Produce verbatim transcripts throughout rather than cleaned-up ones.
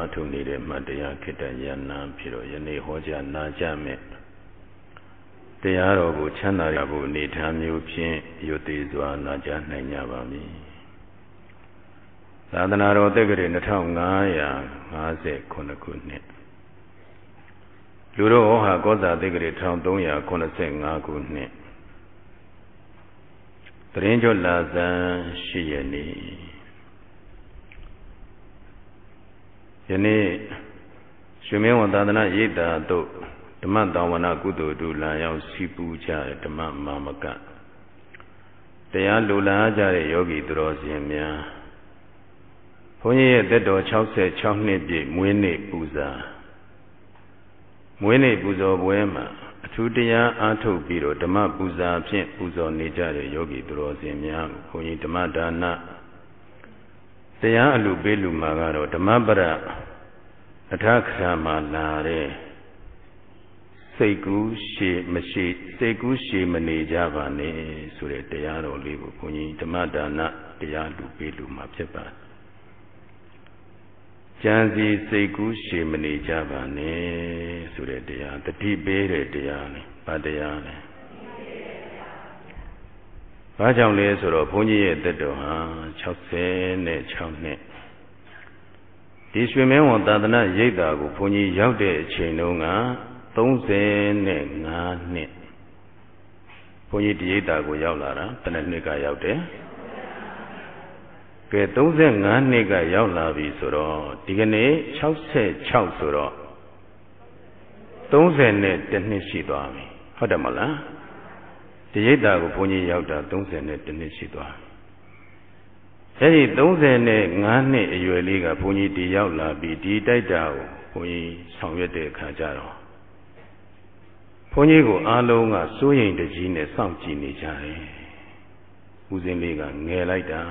အထုနေတဲ့မှတရားခေတ္တဉာဏ်ဖြစ်တော့ယနေ့ဟောကြားနာကြားမယ်တရားတော်ကိုချမ်းသာရဖို့အနေထားမျိုးဖြင့်ရွတ်သေးစွာနာကြားနိုင်ကြပါမည်သာသနာတော်တက္ကရာနှစ်ထောင်ငါးရာငါးဆယ်ခုနှစ်လူတော်ဟောဟာကောဇာတက္ကရာတစ်ထောင်သုံးရာခုနှစ်ဆယ်ငါးခုနှစ်တရင်ကျော်လာဇန်ရှိရနေ့ယနေ့ရွှေမင်းဝန်သာသနာရိပ်သာတို့ဓမ္မတောင်ဝနာကုသိုလ်တို့လာရောက်စီပူကြတဲ့ဓမ္မမာမကတရားလူလာကြတဲ့ယောဂီသူတော်စင်များဘုန်းကြီးရဲ့သက်တော်၆၆နှစ်ပြည့်မွေးနေ့ပူဇာမွေးနေ့ပူဇော်ပွဲမှာအထူးတရားအားထုတ်ပြီးတော့ဓမ္မပူဇာဖြင့်ပူဇော်နေကြတဲ့ယောဂီသူတော်စင်များဘုန်းကြီးဓမ္မဒါနတရားအလူပေးလူမှာကတော့ဓမ္မပရအထခရာမှာလာတဲ့စိတ်ကူးရှည်မရှိစိတ်ကူးရှည်မနေကြပါနဲ့ဆိုတဲ့တရားတော်လေးကိုဘုန်းကြီးဓမ္မဒါနတရားလူပေးလူမှာဖြစ်ပါတယ်ကြံစီစိတ်ကူးရှည်မနေကြပါနဲ့ဆိုတဲ့တရားတတိပေးတဲ့တရားလေဘာတရားလဲဘာကြောင့်လဲဆိုတော့ဘုန်းကြီးရဲ့သက်တော်ဟာ၆၆နှစ်ဒီရွှေမင်းဝန်သာသနာရိပ်သာကိုဘုန်းကြီးရောက်တဲ့အချိန်တုန်းက၃၅နှစ်ဘုန်းကြီးဒီရိပ်သာကိုရောက်လာတာဘယ်နှစ်နှစ်ကရောက်တယ်ကဲ၃၅နှစ်ကရောက်လာပြီဆိုတော့ဒီကနေ့၆၆ဆိုတော့၃၀နဲ့တစ်နှစ်ရှိသွားပြီဟုတ်တယ်မလားဒီရိပ်သာကိုဘုန်းကြီးရောက်တာ၃၀နဲ့တစ်နှစ်ရှိသွားပြီအဲဒီ၃၅နှစ်အရွယ်လေးကဘုန်းကြီးဒီရောက်လာပြီဒီတိုက်တာကိုဘုန်းကြီးဆောင်ရွက်တဲ့အခါကျတော့ဘုန်းကြီးကိုအားလုံးကစိုးရိမ်တကြီးနဲ့စောင့်ကြည့်နေကြတယ်ဦးစင်းလေးကငယ်လိုက်တာ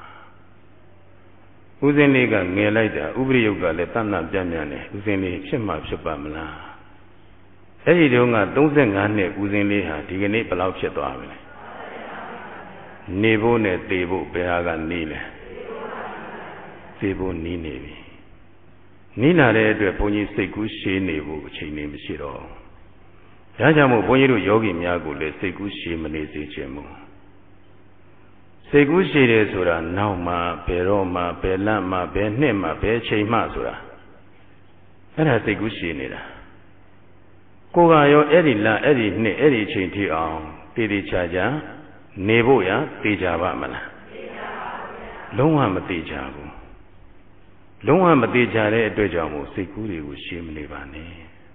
ဦးစင်းလေးကငယ်လိုက်တာဥပရိယုတ်ကလည်းတဏ္ဍပြန့်ပြန်တယ်ဦးစင်းလေးဖြစ်မှဖြစ်ပါမလားအဲ့ဒီတုန်းက၃၅နှစ်ဦးစင်းလေးဟာဒီကနေ့ဘယ်လောက်ဖြစ်သွားပြီလဲနေဖို့နဲ့သေဖို့ဘယ်ဟာကနေလဲသေဖို့နီးနေပြီနီးလာတဲ့အတွက်ဘုန်းကြီးစိတ်ကူးရှည်နေဖို့အချိန်နေမရှိတော့ဒါကြောင့်မို့ဘုန်းကြီးတို့ယောဂီများကိုလည်းစိတ်ကူးရှည်မနေစေချင်ဘူးစိတ်ကူးရှည်တယ်ဆိုတာနောက်မှဘယ်တော့မှဘယ်လမ်းမှဘယ်နှစ်မှဘယ်ချိန်မှဆိုတာအဲ့ဒါစိတ်ကူးရှည်နေတာကိုယ်ကရောအဲ့ဒီလမ်းအဲ့ဒီနှစ်အဲ့ဒီချိန်ထိအောင်တည်တည်ချာချာနေဖို့ရသိကြပါမလားသိကြပါဘူးလုံးဝမသိကြဘူးလုံးဝမသိကြတဲ့အတွက်ကြောင့်မို့စိတ်ကူးတွေကိုရှင်းမနေပါနဲ့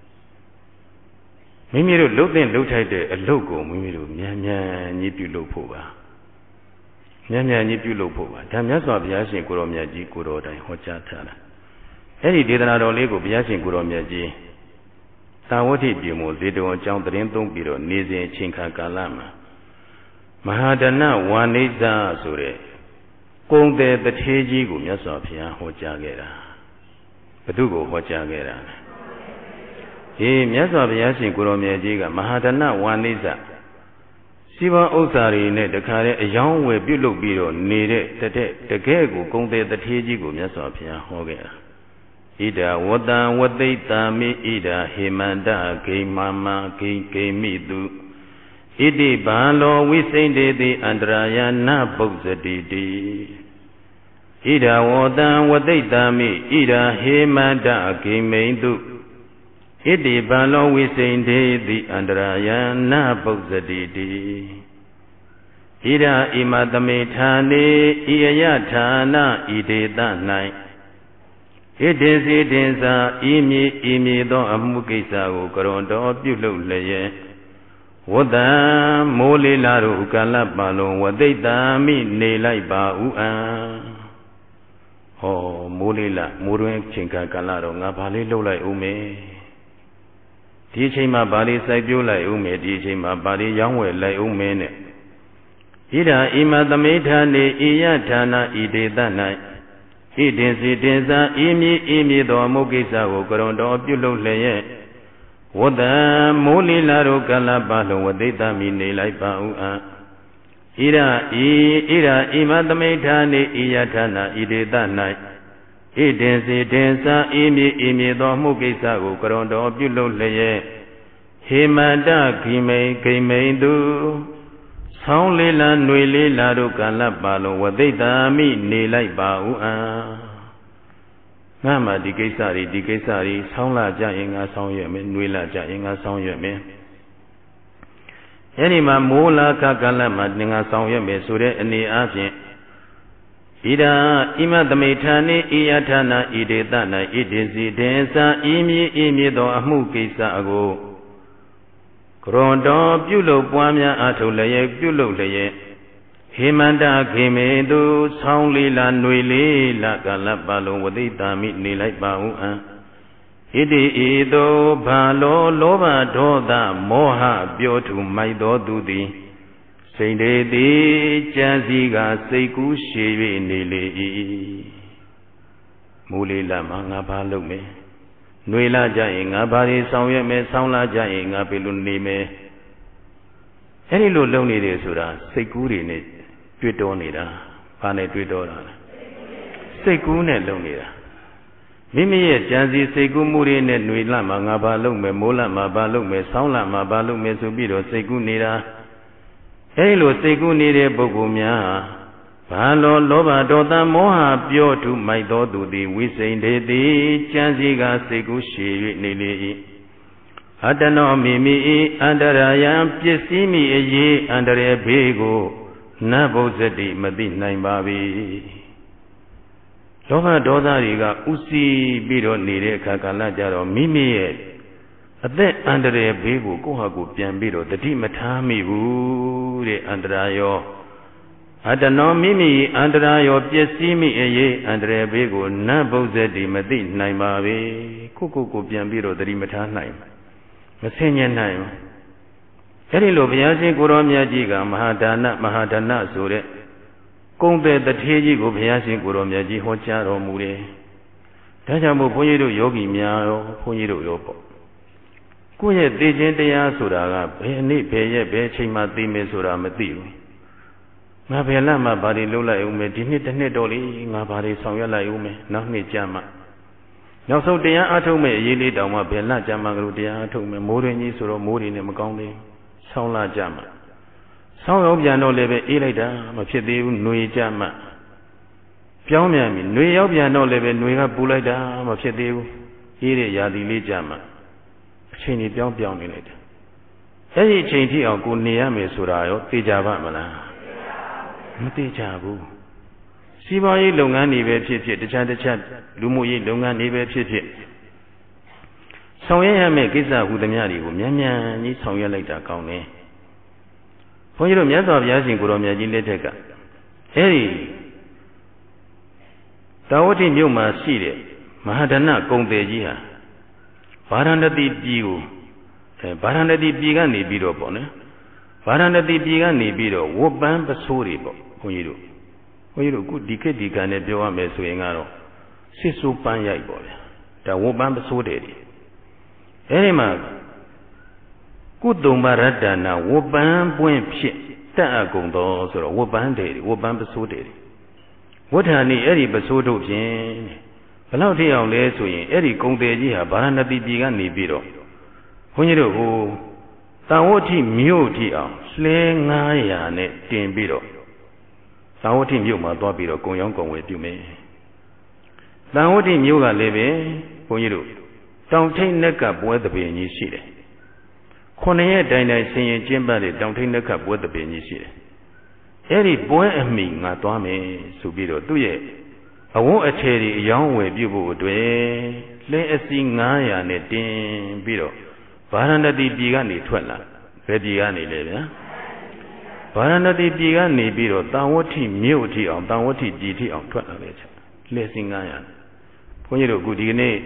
မိမိတို့လှုပ်တဲ့လှုပ်ထိုက်တဲ့အလုပ်ကိုမိမိတို့မြန်မြန်ကြီးပြုလုပ်ဖို့ပါမြန်မြန်ကြီးပြုလုပ်ဖို့ပါဒါမြတ်စွာဘုရားရှင်ကိုရောမြတ်ကြီးကိုတော်တိုင်ဟောကြားထားတာအဲ့ဒီဒေသနာတော်လေးကိုဘုရားရှင်ကိုရောမြတ်ကြီးသာဝတိပြေမို့ဇေတဝန်အကြောင်းသတင်းသုံးပြီးတော့နေစဉ်အချိန်ခါကာလမှာမဟာဒနဝါနိဇာဆိုတဲ့ကုံတယ်တထေးကြီးကိုမြတ်စွာဘုရားဟောကြားခဲ့တာဘု து ကိုဟောကြားခဲ့တာဟေးမြတ်စွာဘုရားရှင်ကိုရောမြတ်ကြီးကမဟာဒနဝါနိဇာစီးပွားဥစ္စာတွေနဲ့တခါတည်းအယောင်းဝယ်ပြုတ်လုပ်ပြီးတော့နေတဲ့တတဲ့တကယ်ကိုကုံတယ်တထေးကြီးကိုမြတ်စွာဘုရားဟောခဲ့တာဣဒာဝတ္တံဝသိတ္တာမိဣဒာဟေမန္တဂိမာမဂိဂိမိတုဣတိဘာလောဝိစိန္ဒေတိအန္တရာယနာပုဇ္ဇတိတိဣဒာဝတ္တံဝသိတ္တာမိဣဒာဟေမန္တဂိမိတုဣတိဘာလောဝိစိန္ဒေတိအန္တရာယနာပုဇ္ဇတိတိဣဒာဣမသမေဌာနေဣယယဌာနဣဒေသ၌ဣတိစီတင်္စာဤမည်ဤမည်သောအမှုကိစ္စကိုကရွန်တော်ပြုလုပ်လျက်ဝတ္တံမိုးလေးလာတို့ကာလပတ်လုံးဝသိတ္တာမိနေလိုက်ပါဥအံဟောမိုးလေးလာမိုးတွင်ချိန်ကာလတော့ငါဘာလေးလှုပ်လိုက်ဦးမယ်ဒီအချိန်မှာဘာလေးစိုက်ပျိုးလိုက်ဦးမယ်ဒီအချိန်မှာဘာလေးရောင်းဝယ်လိုက်ဦးမယ်နဲ့ဣဒာဣမသမေဌာနေဣယဌာနဣဒေသ၌ဣတင်စီတင်စာဤမည်ဤမည်သောအမှုကိစ္စကိုကရွန်တော်ပြုလုပ်လျက်ဝတ္တံမိုးလီလာတို့ကလပလုံးဝသိတ္တမိနေလိုက်ပါဥအံဣရဤဣရဣမသမိဌာနေဣယဌာနဣဒေသ၌တင်စီတင်စာအေးမြေအေးမြေသောမှုကိစ္စကိုကရုဏတော်ပြုလုပ်လျက်ဟေမန္တခိမိန်ခိမိန်သူဆောင်းလေးလာຫນွေလေးလာတို့ကာလပါလုံးဝသိတာမိနေလိုက်ပါဦးအံငါမှဒီကိစ္စတွေဒီကိစ္စတွေဆောင်းလာကြရင်ငါဆောင်းရွက်မယ်ຫນွေလာကြရင်ငါဆောင်းရွက်မယ်အဲ့ဒီမှာမိုးလာခကာလမှာငါဆောင်းရွက်မယ်ဆိုတဲ့အနေအားဖြင့်ဣဒာဣမသမိဌာနိဣယဌာနာဣဒေသနာဣဒေစီဒေသဤမြည်ဤမြည်သောအမှုကိစ္စကိုကရွန်တော်ပြုလုပ်ပွားများအားထုတ်လျက်ပြုလုပ်လျက်ဟေမန္တခေမေသူဆောင်းလေးလာຫນွေလေးလာကာလပတ်လုံးဝသိတာမိနေလိုက်ပါဦးအံဣတိဤသို့ဘာလောလောဘဒေါသမောဟပြောထုမိုက်တော်သူသည်စိတ်တေသည်ကြံစည်ကစိတ်ကူးရှည်၍နေလေ၏မူလေးလာမှာငါဘာလုပ်မယ်ຫນွေလာကြရင်ငါဘာတွေဆောင်ရွက်မယ်ဆောင်းလာကြရင်ငါဘယ်လိုနေမယ်အဲ့ဒီလိုလုပ်နေတယ်ဆိုတာစိတ်ကူးတွေနဲ့တွေ့တော်နေတာဘာနဲ့တွေ့တော်တာလဲစိတ်ကူးနဲ့လုပ်နေတာမိမိရဲ့ကြံစည်စိတ်ကူးမှုတွေနဲ့ຫນွေလာမှာငါဘာလုပ်မယ်မိုးလာမှာဘာလုပ်မယ်ဆောင်းလာမှာဘာလုပ်မယ်ဆိုပြီးတော့စိတ်ကူးနေတာအဲဒီလိုစိတ်ကူးနေတဲ့ပုဂ္ဂိုလ်များဘာလောလောဘဒေါသမောဟပြောထုမိုက်သောသူသည်ဝိစိန်တေသည်ကြံစည်ကစိတ်ကူးရှည်၍နေလေ၏အတ္တနောမိမိ၏အန္တရာယံပစ္စည်းမိအရေးအန္တရာယ်ဘေးကိုနတ်ဘုဇတိမသိနိုင်ပါ၏လောဘဒေါသတွေကဥစီပြီးတော့နေတဲ့အခါကာလကြတော့မိမိရဲ့အသက်အန္တရာယ်ဘေးကိုကိုယ့်ဟာကိုယ်ပြန်ပြီးတော့တတိမထားမိဘူးတဲ့အန္တရာယောအတ္တနောမိမိအန္တရာယောပျက်စီးမိအရေးအန္တရာယ်ဘေးကိုနတ်ဘုဇတိမသိနိုင်ပါပဲကိုကိုကိုပြန်ပြီးတော့တတိမထားနိုင်မဆင်ញံနိုင်ဘူးအဲ့ဒီလိုဘုရားရှင်ကိုရောမြတ်ကြီးကမဟာဒါနမဟာဒါနဆိုတဲ့ကုံတဲ့တထေးကြီးကိုဘုရားရှင်ကိုရောမြတ်ကြီးဟောကြားတော်မူတယ်ဒါကြောင့်မို့ဘုန်းကြီးတို့ယောဂီများရောဘုန်းကြီးတို့ရောပေါ့ကိုယ့်ရဲ့သိခြင်းတရားဆိုတာကဘယ်နေ့ဘယ်ရက်ဘယ်အချိန်မှသိမယ်ဆိုတာမသိဘူးငါဘယ်လမှဘာတွေလုပ်လိုက်ဦးမယ်ဒီနှစ်တစ်နှစ်တော့လေငါဘာတွေဆောင်ရွက်လိုက်ဦးမယ်နောက်နှစ်ကြာမှနောက်ဆုံးတရားအထုတ်မဲ့အရေးလေးတောင်မှဘယ်လကြာမှကလေးတရားအထုတ်မယ်မိုးရင်းကြီးဆိုတော့မိုးတွေနဲ့မကောင်းသေးဘူးဆောင်းလာကြမှဆောင်းရောက်ပြန်တော့လည်းပဲအေးလိုက်တာမဖြစ်သေးဘူးຫນွေကြမှပြောင်းပြန်ပြီຫນွေရောက်ပြန်တော့လည်းပဲຫນွေကပူလိုက်တာမဖြစ်သေးဘူးအေးတဲ့ရာသီလေးကြမှအချိန်ကြီးပြောင်းပြောင်းနေလိုက်တယ်အဲ့ဒီအချိန်ထိအောင်ကိုနေရမယ်ဆိုတာရောသိကြပါမလားမသိကြဘူးစီးပွားရေးလုပ်ငန်းတွေပဲဖြစ်ဖြစ်တခြားတခြားလူမှုရေးလုပ်ငန်းတွေပဲဖြစ်ဖြစ်ဆောင်ရွက်ရမယ့်ကိစ္စဟူသမျှတွေကိုမြန်မြန်ကြီးဆောင်ရွက်လိုက်တာကောင်းတယ်ဘုန်းကြီးတို့မြတ်စွာဘုရားရှင်ကိုရောမြတ်ကြီးလက်ထက်ကအဲ့ဒီတာဝတိမြို့မှာရှိတဲ့မဟာဒနကုံတယ်ကြီးဟာဗာရာဏသီပြည်ကိုအဲဗာရာဏသီပြည်ကနေပြီးတော့ပေါ့နော်ဗာရာဏသီပြည်ကနေပြီးတော့ဝတ်ပန်းပစိုးတွေပေါ့ဘုန်းကြီးတို့ဘုန်းကြီးတို့အခုဒီခေတ်ဒီကံနဲ့ပြောရမယ်ဆိုရင်ကတော့စစ်စိုးပန်းရိုက်ပေါ့ဗျာဒါဝတ်ပန်းပစိုးတယ်အဲဒီမှာကုသုံးပါရတ္တနာဝတ်ပန်းပွင့်ဖြစ်တတ်အကုန်သောဆိုတော့ဝတ်ပန်းတယ်ဝတ်ပန်းပစိုးတယ်ဝဋ္ဌာနီအဲ့ဒီပစိုးတို့ဖြင့်ဘယ်လောက်ထိအောင်လဲဆိုရင်အဲ့ဒီကုံတယ်ကြီးဟာဗာရာဏသီပြည်ကနေပြီးတော့ဘုန်းကြီးတို့ဟိုတန်ဝဋ္ဌိမြို့ထိအောင်လှဲငါးရာနဲ့တင်ပြီးတော့တန်ဝဋ္ဌိမြို့မှာသွားပြီးတော့ကုံရောင်းကုံဝယ်ပြုမယ်တန်ဝဋ္ဌိမြို့ကလည်းပဲဘုန်းကြီးတို့တောင်ထိပ်နက်ကပွဲသဘင်ကြီးရှိတယ်ခုနှစ်ရက်တိုင်တိုင်ဆင်ရင်ကျင်းပတဲ့တောင်ထိပ်နက်ကပွဲသဘင်ကြီးရှိတယ်အဲ့ဒီပွဲအမိငါသွားမယ်ဆိုပြီးတော့သူ့ရဲ့အဝတ်အထည်တွေအယောင်းဝယ်ပြုဖို့အတွက်လဲအစီးငါးရာနဲ့တင်ပြီးတော့ဗာရာဏသီပြည်ကနေထွက်လာဘယ်ပြည်ကနေလဲဗျာဗာရာဏသီပြည်ကနေပြီးတော့တန်ဝဋ္ဌိမြို့ထိအောင်တန်ဝဋ္ဌိပြည်ထိအောင်ထွက်လာတယ်ချက်လဲစီငါးရာဘုန်းကြီးတို့အခုဒီကနေ့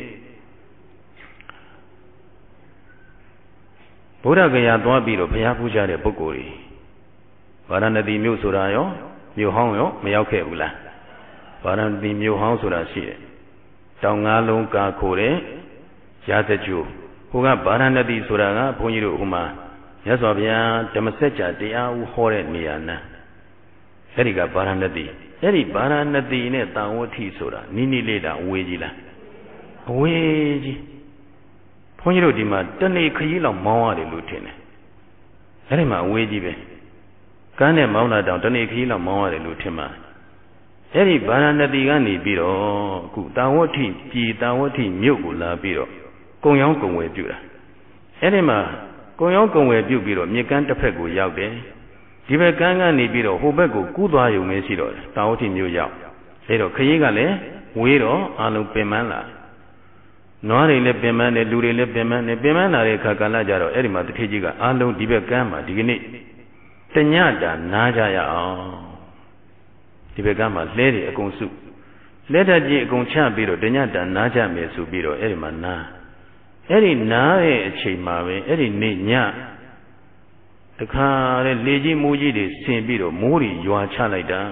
ဘုရားကရာသွားပြီးတော့ဘုရားပူဇော်တဲ့ပုဂ္ဂိုလ်တွေဗာရာဏသီမြို့ဆိုတာရောမြို့ဟောင်းရောမရောက်ခဲ့ဘူးလားဗာရာဏသီမြို့ဟောင်းဆိုတာရှိတယ်တောင်ငါးလုံးကာခိုတဲ့ရာဇကျိုးဟိုကဗာရာဏသီဆိုတာကဘုန်းကြီးတို့ဟိုမှာမြတ်စွာဘုရားဓမ္မစကြာတရားဦးဟောတဲ့နေရာနာအဲ့ဒီကဗာရာဏသီအဲ့ဒီဗာရာဏသီနဲ့တာဝတိဆိုတာနိနိလေးတာအဝေးကြီးလားအဝေးကြီးဘုန်းကြီးတို့ဒီမှာတနေ့ခရီးလောက်မောင်းရတယ်လို့ထင်တယ်အဲ့ဒီမှာအဝေးကြီးပဲကမ်းနဲ့မောင်းတာတောင်တနေ့ခရီးလောက်မောင်းရတယ်လို့ထင်ပါအဲ့ဒီဗာရာဏသီကနေပြီးတော့အခုတာဝတိပြည်တာဝတိမြို့ကိုလာပြီးတော့ကုံရောင်းကုံဝယ်ပြုတာအဲ့ဒီမှာကုံရောင်းကုံဝယ်ပြုပြီးတော့မြစ်ကမ်းတစ်ဖက်ကိုရောက်တယ်ဒီဘက်ကမ်းကနေပြီးတော့ဟိုဘက်ကိုကူးသွားရုံပဲရှိတော့တယ်တာဝတိမြို့ရောက်အဲ့တော့ခရီးကလည်းဝေးတော့အလုံးပင်ပန်းလာနွားတွေလည်းပင်ပန်းတယ်လူတွေလည်းပင်ပန်းတယ်ပင်ပန်းလာတဲ့အခါကလည်းကြတော့အဲ့ဒီမှာတထေးကြီးကအလုံးဒီဘက်ကမ်းမှာဒီကနေ့တညတာနားကြရအောင်ဒီဘက်ကမ်းမှာလဲတွေအကုန်စုလဲတတ်ကြီးအကုန်ချပြီးတော့တညတာနားကြမယ်ဆိုပြီးတော့အဲ့ဒီမှာနားအဲ့ဒီနားရဲ့အချိန်မှာပဲအဲ့ဒီနေ့ညတခါတဲ့လေကြီးမိုးကြီးတွေဆင်ပြီးတော့မိုးတွေရွာချလိုက်တာ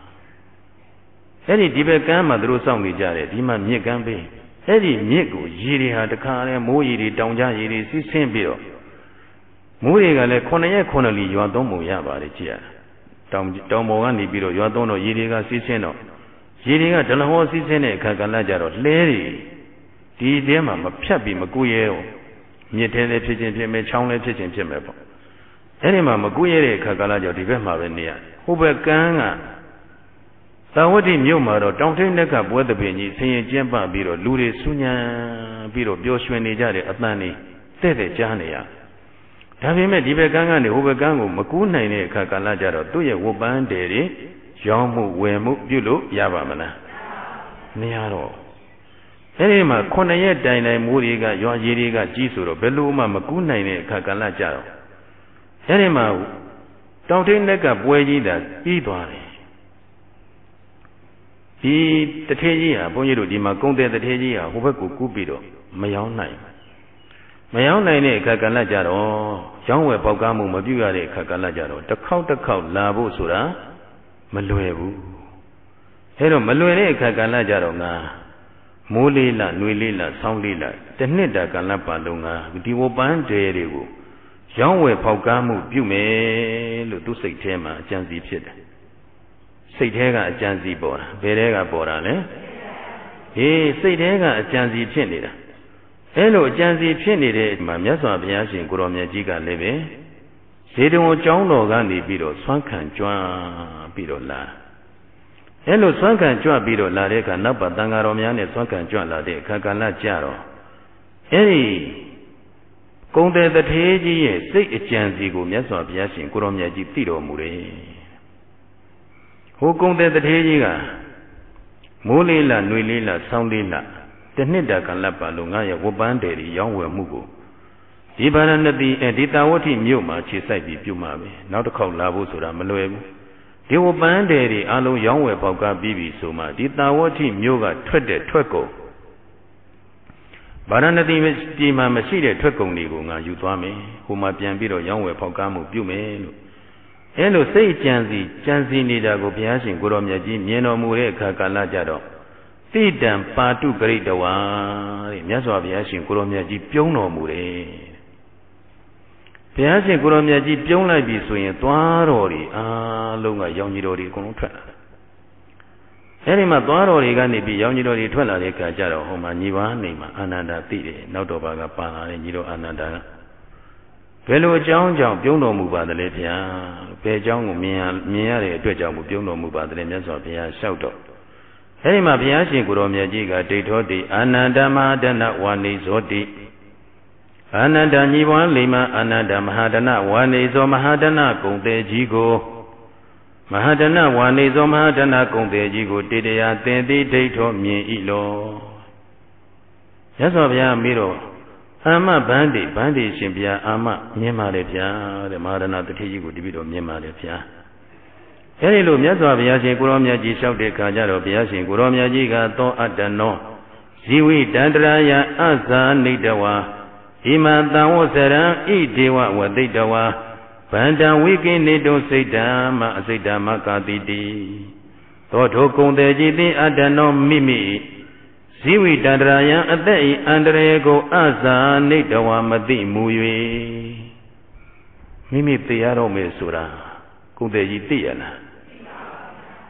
အဲ့ဒီဒီဘက်ကမ်းမှာသူတို့စောင့်နေကြတယ်ဒီမှာမြစ်ကမ်းပေးအဲ့ဒီမြစ်ကိုရေတွေဟာတခါတဲ့မိုးရေတွေတောင်ကြရေတွေစီးဆင်းပြီးတော့မိုးတွေကလည်းခုနှစ်ရက်ခုနှစ်လီရွာသုံးပုံရပါတယ်ကြည့်ရတောင်တောင်ပေါ်ကနေပြီးတော့ရွာသုံးတော့ရေတွေကစီးဆင်းတော့ရေတွေကဒလဟောစီးဆင်းတဲ့အခါကလည်းကြတော့လှဲတွေဒီတဲမှာမဖြတ်ပြီးမကူရဲဘူးမြစ်ထဲလည်းဖြစ်ချင်းဖြစ်မယ်ချောင်းလည်းဖြစ်ချင်းဖြစ်မယ်ပေါ့အဲ့ဒီမှာမကူရဲတဲ့အခါကလည်းကြတော့ဒီဘက်မှာပဲနေရဟိုဘက်ကမ်းကသာဝတိမြို့မှာတော့တောင်ထိပ်လက်ကပွဲသဘင်ကြီးဆင်ရင်ကျင်းပပြီးတော့လူတွေဆူညံပြီးတော့ပျော်ရွှင်နေကြတဲ့အသံတွေတဲ့တဲ့ကြားနေရဒါပေမဲ့ဒီဘက်ကမ်းကနေဟိုဘက်ကမ်းကိုမကူးနိုင်တဲ့အခါကလည်းကြတော့သူ့ရဲ့ဝပန်းတယ်တွေရောင်းမှုဝယ်မှုပြုလို့ရပါမလားမရတော့အဲ့ဒီမှာခုနှစ်ရက်တိုင်တိုင်မိုးတွေကရွာကြီးတွေကကြီးဆိုတော့ဘယ်လိုမှမကူးနိုင်တဲ့အခါကလည်းကြတော့အဲ့ဒီမှာတောင်ထိပ်လက်ကပွဲကြီးတာပြီးသွားတယ်ဒီတထေးကြီးဟာဘုန်းကြီးတို့ဒီမှာကုန်းတဲ့တထေးကြီးဟာဟိုဘက်ကိုကူးပြီးတော့မယောင်းနိုင်မယောင်းနိုင်တဲ့အခါကလည်းကြတော့ရောင်းဝယ်ပေါက်ကားမှုမပြုရတဲ့အခါကလည်းကြတော့တစ်ခေါက်တစ်ခေါက်လာဖို့ဆိုတာမလွယ်ဘူးအဲတော့မလွယ်တဲ့အခါကလည်းကြတော့ငါမိုးလေးလားနှွေလေးလားဆောင်းလေးလားတစ်နှစ်တာကလည်းပါလုံးငါဒီဝပန်းတဲတွေကိုရောင်းဝယ်ပေါက်ကားမှုပြုမယ်လို့သူစိတ်ထဲမှာအကြံစီဖြစ်တယ်စိတ်ထဲကအကြံစီပေါ်တာဘယ်ထဲကပေါ်တာလဲဟေးစိတ်ထဲကအကြံစီဖြစ်နေတာအဲလိုအကြံစီဖြစ်နေတဲ့မှာမြတ်စွာဘုရားရှင်ကိုရောင်မြတ်ကြီးကလည်းပဲဇေတဝန်ကျောင်းတော်ကနေပြီးတော့ဆွမ်းခံကြွပြီးတော့လာအဲလိုဆွမ်းခံကြွပြီးတော့လာတဲ့အခါနောက်ပါတန်ဃာတော်များနဲ့ဆွမ်းခံကြွလာတဲ့အခါကလည်းကြတော့အဲဒီကုံတဲ့တထေးကြီးရဲ့စိတ်အကြံစီကိုမြတ်စွာဘုရားရှင်ကိုရောင်မြတ်ကြီးသိတော်မူတယ်ဟိုကုံတဲ့တထေးကြီးကမိုးလေးလားနှွေလေးလားဆောင်းလေးလားတနှစ်တာကလပ်ပါလို့ငါရဲ့ဝပန်းတယ်ရောင်းဝယ်မှုကိုဒီဗာရာဏသီအဲဒီတာဝတိမြို့မှာခြေစိုက်ပြီးပြုမှာပဲနောက်တစ်ခေါက်လာဖို့ဆိုတာမလွယ်ဘူးဒီဝပန်းတယ်တွေအလုံးရောင်းဝယ်ပေါက်ကားပြီးပြီဆိုမှဒီတာဝတိမြို့ကထွက်တဲ့ထွက်ကုန်ဗာရာဏသီပြည်မှာမရှိတဲ့ထွက်ကုန်တွေကိုငါယူသွားမယ်ဟိုမှာပြန်ပြီးတော့ရောင်းဝယ်ပေါက်ကားမှုပြုမယ်လို့အဲလိုစိတ်ကြံစီကြံစီနေတာကိုဘုရားရှင်ကိုရောင်မြတ်ကြီးမြင်တော်မူတဲ့အခါကာလကြတော့တိတံပါတုဂရိတဝါတဲ့မြတ်စွာဘုရားရှင်ကိုရောင်မြတ်ကြီးပြုံးတော်မူတယ်ဘုရားရှင်ကိုရောင်မြတ်ကြီးပြုံးလိုက်ပြီဆိုရင်သွားတော်တွေအားလုံးကရောင်ကြီးတော်တွေအကုန်လုံးထွက်လာတယ်အဲဒီမှာသွားတော်တွေကနေပြီးရောင်ကြီးတော်တွေထွက်လာတဲ့အခါကျတော့ဟိုမှာညီပါနေမှာအာနန္ဒာသိတယ်နောက်တော်ဘာကပါလာတဲ့ညီတော်အာနန္ဒာကဘယ်လိုအကြောင်းကြောင့်ပြုံးတော်မူပါသလဲဗျာဘယ်အကြောင်းကိုမြင်ရမြင်ရတဲ့အတွက်ကြောင့်မပြုံးတော်မူပါသလဲမြတ်စွာဘုရားလျှောက်တော့အဲဒီမှာဘုရားရှင်ကိုရောမြတ်ကြီးကဒိဋ္ဌောတိအာနန္ဒမဟာဒနဝါနေဇောတိအာနန္ဒညီပွားလိမ္မာအာနန္ဒမဟာဒနဝါနေဇောမဟာဒနကုံသေးကြီးကိုမဟာဒနဝါနေဇောမဟာဒနကုံသေးကြီးကိုတေတရာသင်သည်ဒိဋ္ဌောမြင်၏လောမြတ်စွာဘုရားမိတော့အာမဗန္တိဗန္တိရှင်ဘုရားအာမမြင်ပါလေဗျာတဲ့မဟာဒနတထေကြီးကိုတပိတော့မြင်ပါလေဗျာအဲဒီလိုမြတ်စွာဘုရားရှင်ကိုရောမြတ်ကြီးလျှောက်တဲ့ခါကျတော့ဘုရားရှင်ကိုရောမြတ်ကြီးကသောအတ္တနောဇီဝိတန္တရာယအဇာနိတဝါဣမတံဝဆရံဣဒေဝဝသိတဝါဗန္တံဝိကိနေတုစိတ်တံမအစိတ်တံမကာတိတိသောထိုကုံတဲ့ကြီးသည်အတ္တနောမိမိဇီဝိတန္တရာယအသက်ဤအန္တရေကိုအဇာနိတဝါမသိမူ၍မိမိသိရတော့မယ်ဆိုတာကုံတဲ့ကြီးသိရလားက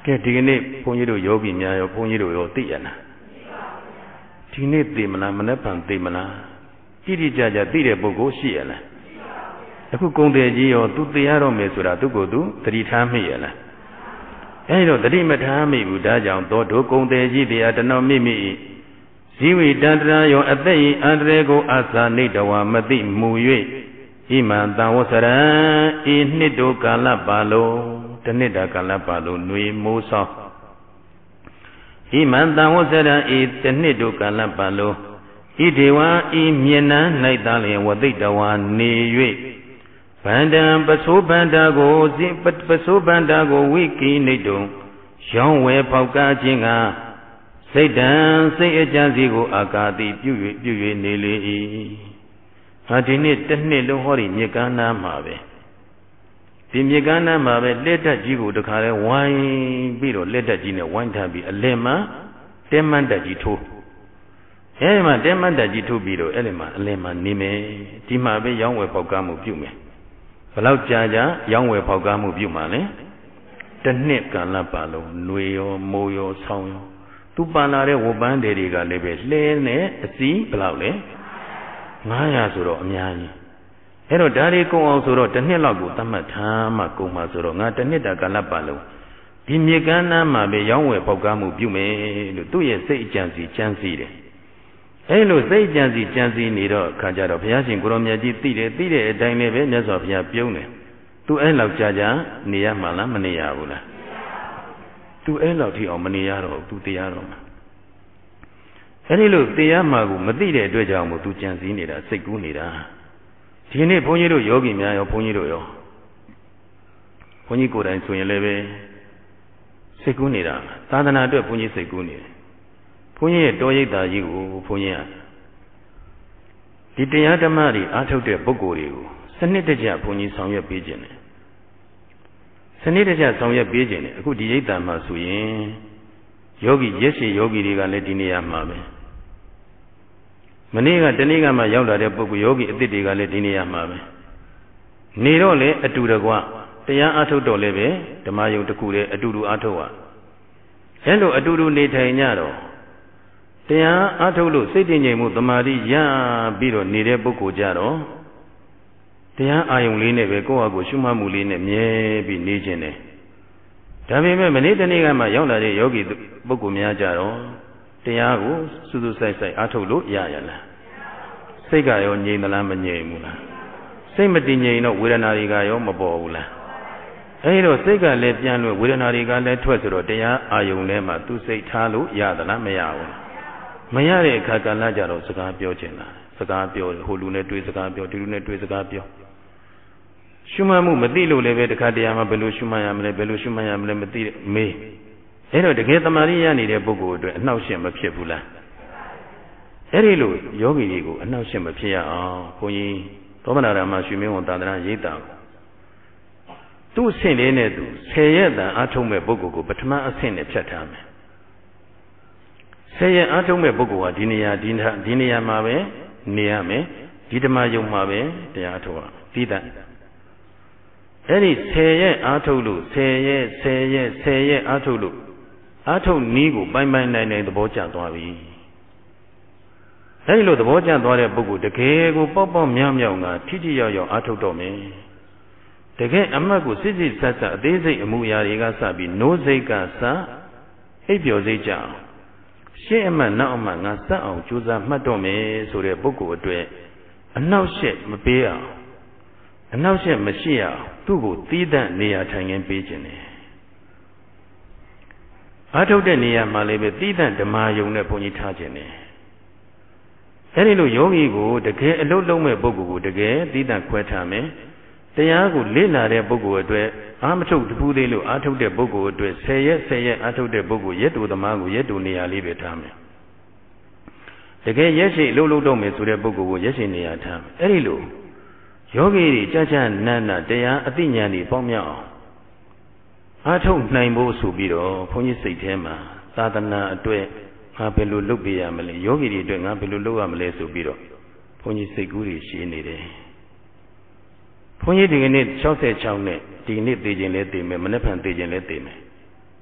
ကဲဒီကနေ့ဘုန်းကြီးတို့ယောဂီများရောဘုန်းကြီးတို့ရောသိရလားဒီနေ့သိမလားမနေ့ကသိမလားကြည့်ကြကြသိတဲ့ပုဂ္ဂိုလ်ရှိရလားအခုကုံတယ်ကြီးရောသူသိရတော့မယ်ဆိုတာသူ့ကိုယ်သူသတိထားမိရလားအဲဒီတော့သတိမထားမိဘူးဒါကြောင့်သောဒုကုံတယ်ကြီးတရားတနောမိမိဇီဝိတန္တရာယောအသက်ဤအန္တရေကိုအသာနေတဝမသိမူ၍ဣမံတံဝဆရံဤနှစ်တို့ကာလပါလုံးတနှစ်တာကာလပါလုံးຫນွေမိုးဆောင်းဣမံတံဝဆရံဤတနှစ်တို့ကာလပါလုံးဣဒေဝဤမြင်နန်း၌သာလျင်ဝသိတဝနေ၍ဗန္တံပစိုးဗန္တာကိုဇိပစိုးဗန္တာကိုဝိကိနေတုံရောင်းဝယ်ပေါက်ကားခြင်းကစိတ်တံစိတ်အကြံစီကိုအာကာတိပြု၍ပြု၍နေလေ၏ဟာဒီနေ့တစ်နှစ်လုံးဟောဒီမြေကမ်းနားမှာပဲဒီမြေကမ်းနားမှာပဲလက်တက်ကြီးကိုတခါလဲဝိုင်းပြီးတော့လက်တက်ကြီးနဲ့ဝိုင်းထားပြီးအလယ်မှာတဲမန်းတက်ကြီးထိုးအဲဒီမှာတဲမန်းတက်ကြီးထိုးပြီးတော့အဲ့ဒီမှာအလယ်မှာနေမယ်ဒီမှာပဲရောင်းဝယ်ပေါက်ကားမှုပြုမယ်ဘယ်လောက်ကြာကြာရောင်းဝယ်ပေါက်ကားမှုပြုမှာလဲတစ်နှစ်ကာလပါလုံးຫນွေရောမိုးရောဆောင်းရောသူပန်လာတဲ့ဝပန်းတွေတွေကလည်းပဲလှဲနဲ့အစီဘယ်လောက်လဲငါးရာဆိုတော့အများကြီးအဲ့တော့ဒါတွေကုန်အောင်ဆိုတော့တစ်နှစ်လောက်ကိုသတ်မှတ်ထားမှကုန်မှာဆိုတော့ငါတစ်နှစ်တာကာလပတ်လုံးဒီမြေကမ်းနားမှာပဲရောင်းဝယ်ပေါက်ကားမှုပြုမယ်လို့သူ့ရဲ့စိတ်အကြံစီကြံစီတယ်အဲ့လိုစိတ်အကြံစီကြံစီနေတော့ခါကြတော့ဘုရားရှင်ကိုရောမြတ်ကြီးသိတယ်သိတဲ့အတိုင်းလည်းပဲမြတ်စွာဘုရားပြုံးတယ်သူအဲ့လောက်ကြာကြာနေရမှာလားမနေရဘူးလားသူအဲ့လောက်ထိအောင်မနေရတော့သူတရားတော်မှာအဲ့ဒီလိုတရားမှာကိုမသိတဲ့အတွက်ကြောင့်မို့သူကြံစည်နေတာစိတ်ကူးနေတာဒီနေ့ဘုန်းကြီးတို့ယောဂီများရောဘုန်းကြီးတို့ရောဘုန်းကြီးကိုယ်တိုင်ဆိုရင်လည်းပဲစိတ်ကူးနေတာသာသနာအတွက်ဘုန်းကြီးစိတ်ကူးနေတယ်ဘုန်းကြီးရဲ့တော်ရိပ်သာကြီးကိုဘုန်းကြီးကဒီတရားဓမ္မတွေအားထုတ်တဲ့ပုဂ္ဂိုလ်တွေကိုစနစ်တကျဘုန်းကြီးဆောင်ရွက်ပေးခြင်းတယ်စနစ်တကျဆောင်ရွက်ပေးခြင်းတယ်အခုဒီရိပ်သာမှာဆိုရင်ယောဂီရက်ရှိယောဂီတွေကလည်းဒီနေရာမှာပဲမနေ့ကတနေ့ကမှရောက်လာတဲ့ပုဂ္ဂိုလ်ယောဂီအသစ်တွေကလည်းဒီနေရာမှာပဲနေတော့လေအတူတကွတရားအားထုတ်တော့လည်းပဲဓမ္မယုံတစ်ခုတည်းအတူတူအားထုတ်ရအဲလိုအတူတူနေထိုင်ကြတော့တရားအားထုတ်လို့စိတ်တည်ငြိမ်မှုသမာဓိရပြီးတော့နေတဲ့ပုဂ္ဂိုလ်ကြတော့တရားအာယုံလေးနဲ့ပဲကိုယ့်ဟာကိုယ်ရှုမှတ်မှုလေးနဲ့မြဲပြီးနေခြင်းတယ်ဒါပေမဲ့မနေ့တနေ့ကမှရောက်လာတဲ့ယောဂီပုဂ္ဂိုလ်များကြတော့တရားကိုစူးစူးဆိုင်ဆိုင်အားထုတ်လို့ရရလားစိတ်ကရောငြိမ်သလားမငြိမ်ဘူးလားစိတ်မတည်ငြိမ်တော့ဝေဒနာတွေကရောမပေါ်ဘူးလားအဲဒီတော့စိတ်ကလည်းပြန်လို့ဝေဒနာတွေကလည်းထွက်ဆိုတော့တရားအာယုံထဲမှာသူစိတ်ထားလို့ရသလားမရဘူးမရတဲ့အခါကလည်းကြတော့စကားပြောချင်တာစကားပြောဟိုလူနဲ့တွေ့စကားပြောဒီလူနဲ့တွေ့စကားပြောရှုမှတ်မှုမသိလို့လည်းပဲတခါတည်းမှာဘယ်လိုရှုမှတ်ရမလဲဘယ်လိုရှုမှတ်ရမလဲမသိမေးအဲ့တော့တကယ်တမာရီရနေတဲ့ပုဂ္ဂိုလ်အတွက်အနှောက်အယှက်မဖြစ်ဘူးလားအဲ့ဒီလိုယောဂီတွေကိုအနှောက်အယှက်မဖြစ်ရအောင်ဘုန်းကြီးသောမနာရမရွှေမင်းဝန်သာသနာရိပ်တာသူ့အဆင့်လေးနဲ့သူဆယ်ရက်တန်အားထုတ်မဲ့ပုဂ္ဂိုလ်ကိုပထမအဆင့်နဲ့ဖြတ်ထားမယ်ဆယ်ရက်အားထုတ်မဲ့ပုဂ္ဂိုလ်ဟာဒီနေရာဒီဒီနေရာမှာပဲနေရမယ်ဒီဓမ္မယုံမှာပဲတရားထုတ်ရပြီးတဲ့အဲ့ဒီဆယ်ရက်အားထုတ်လို့ဆယ်ရက်ဆယ်ရက်ဆယ်ရက်အားထုတ်လို့အားထုတ်နည်းကိုပိုင်းပိုင်းနိုင်နိုင်သဘောကျသွားပြီအဲ့ဒီလိုသဘောကျသွားတဲ့ပုဂ္ဂိုလ်တကယ်ကိုပေါ့ပေါ့မြောင်မြောင်ကထိထိရောက်ရောက်အားထုတ်တော့မယ်တကယ်အမှတ်ကိုစစ်စစ်ဆက်ဆက်အသေးစိတ်အမှုအရာတွေကစပြီးနိုးစိတ်ကစအိပ်ပျော်စိတ်ကြအောင်ရှင်းအမှတ်နောက်အမှတ်ငါစက်အောင်ကြိုးစားမှတ်တော့မယ်ဆိုတဲ့ပုဂ္ဂိုလ်အတွက်အနှောက်အယှက်မပေးအောင်အနှောက်အယှက်မရှိအောင်သူ့ကိုသီးသန့်နေရာထိုင်ခင်းပေးခြင်းတယ်အားထုတ်တဲ့နေရာမှာလည်းပဲသီးသန့်ဓမ္မယုံနဲ့ဘုန်းကြီးထားခြင်းတယ်အဲဒီလိုယောဂီကိုတကယ်အလုံးလုံးမဲ့ပုဂ္ဂိုလ်ကိုတကယ်သီးသန့်ခွဲထားမယ်တရားကိုလေ့လာတဲ့ပုဂ္ဂိုလ်အတွက်အာမထုတ်တပူးသေးလို့အားထုတ်တဲ့ပုဂ္ဂိုလ်အတွက်ဆယ်ရက်ဆယ်ရက်အားထုတ်တဲ့ပုဂ္ဂိုလ်ရက်တူသမားကိုရက်တူနေရာလေးပဲထားမယ်တကယ်ရက်ရှိအလုံးလုံးတော့မယ်ဆိုတဲ့ပုဂ္ဂိုလ်ကိုရက်ရှိနေရာထားမယ်အဲဒီလိုယောဂီတွေကြကြနန်းနာတရားအသိဉာဏ်တွေပေါင်းမြောက်အောင်အားထုတ်နိုင်ဖို့ဆိုပြီးတော့ဘုန်းကြီးစိတ်ထဲမှာသာသနာအတွက်ငါဘယ်လိုလုပ်ပြရမလဲယောဂီတွေအတွက်ငါဘယ်လိုလုပ်ရမလဲဆိုပြီးတော့ဘုန်းကြီးစိတ်ကူးတွေရှိနေတယ်ဘုန်းကြီးဒီကနေ့၆၆နဲ့ဒီကနေ့သိခြင်းလဲသိမယ်မနေ့ဖန်သိခြင်းလဲသိမယ်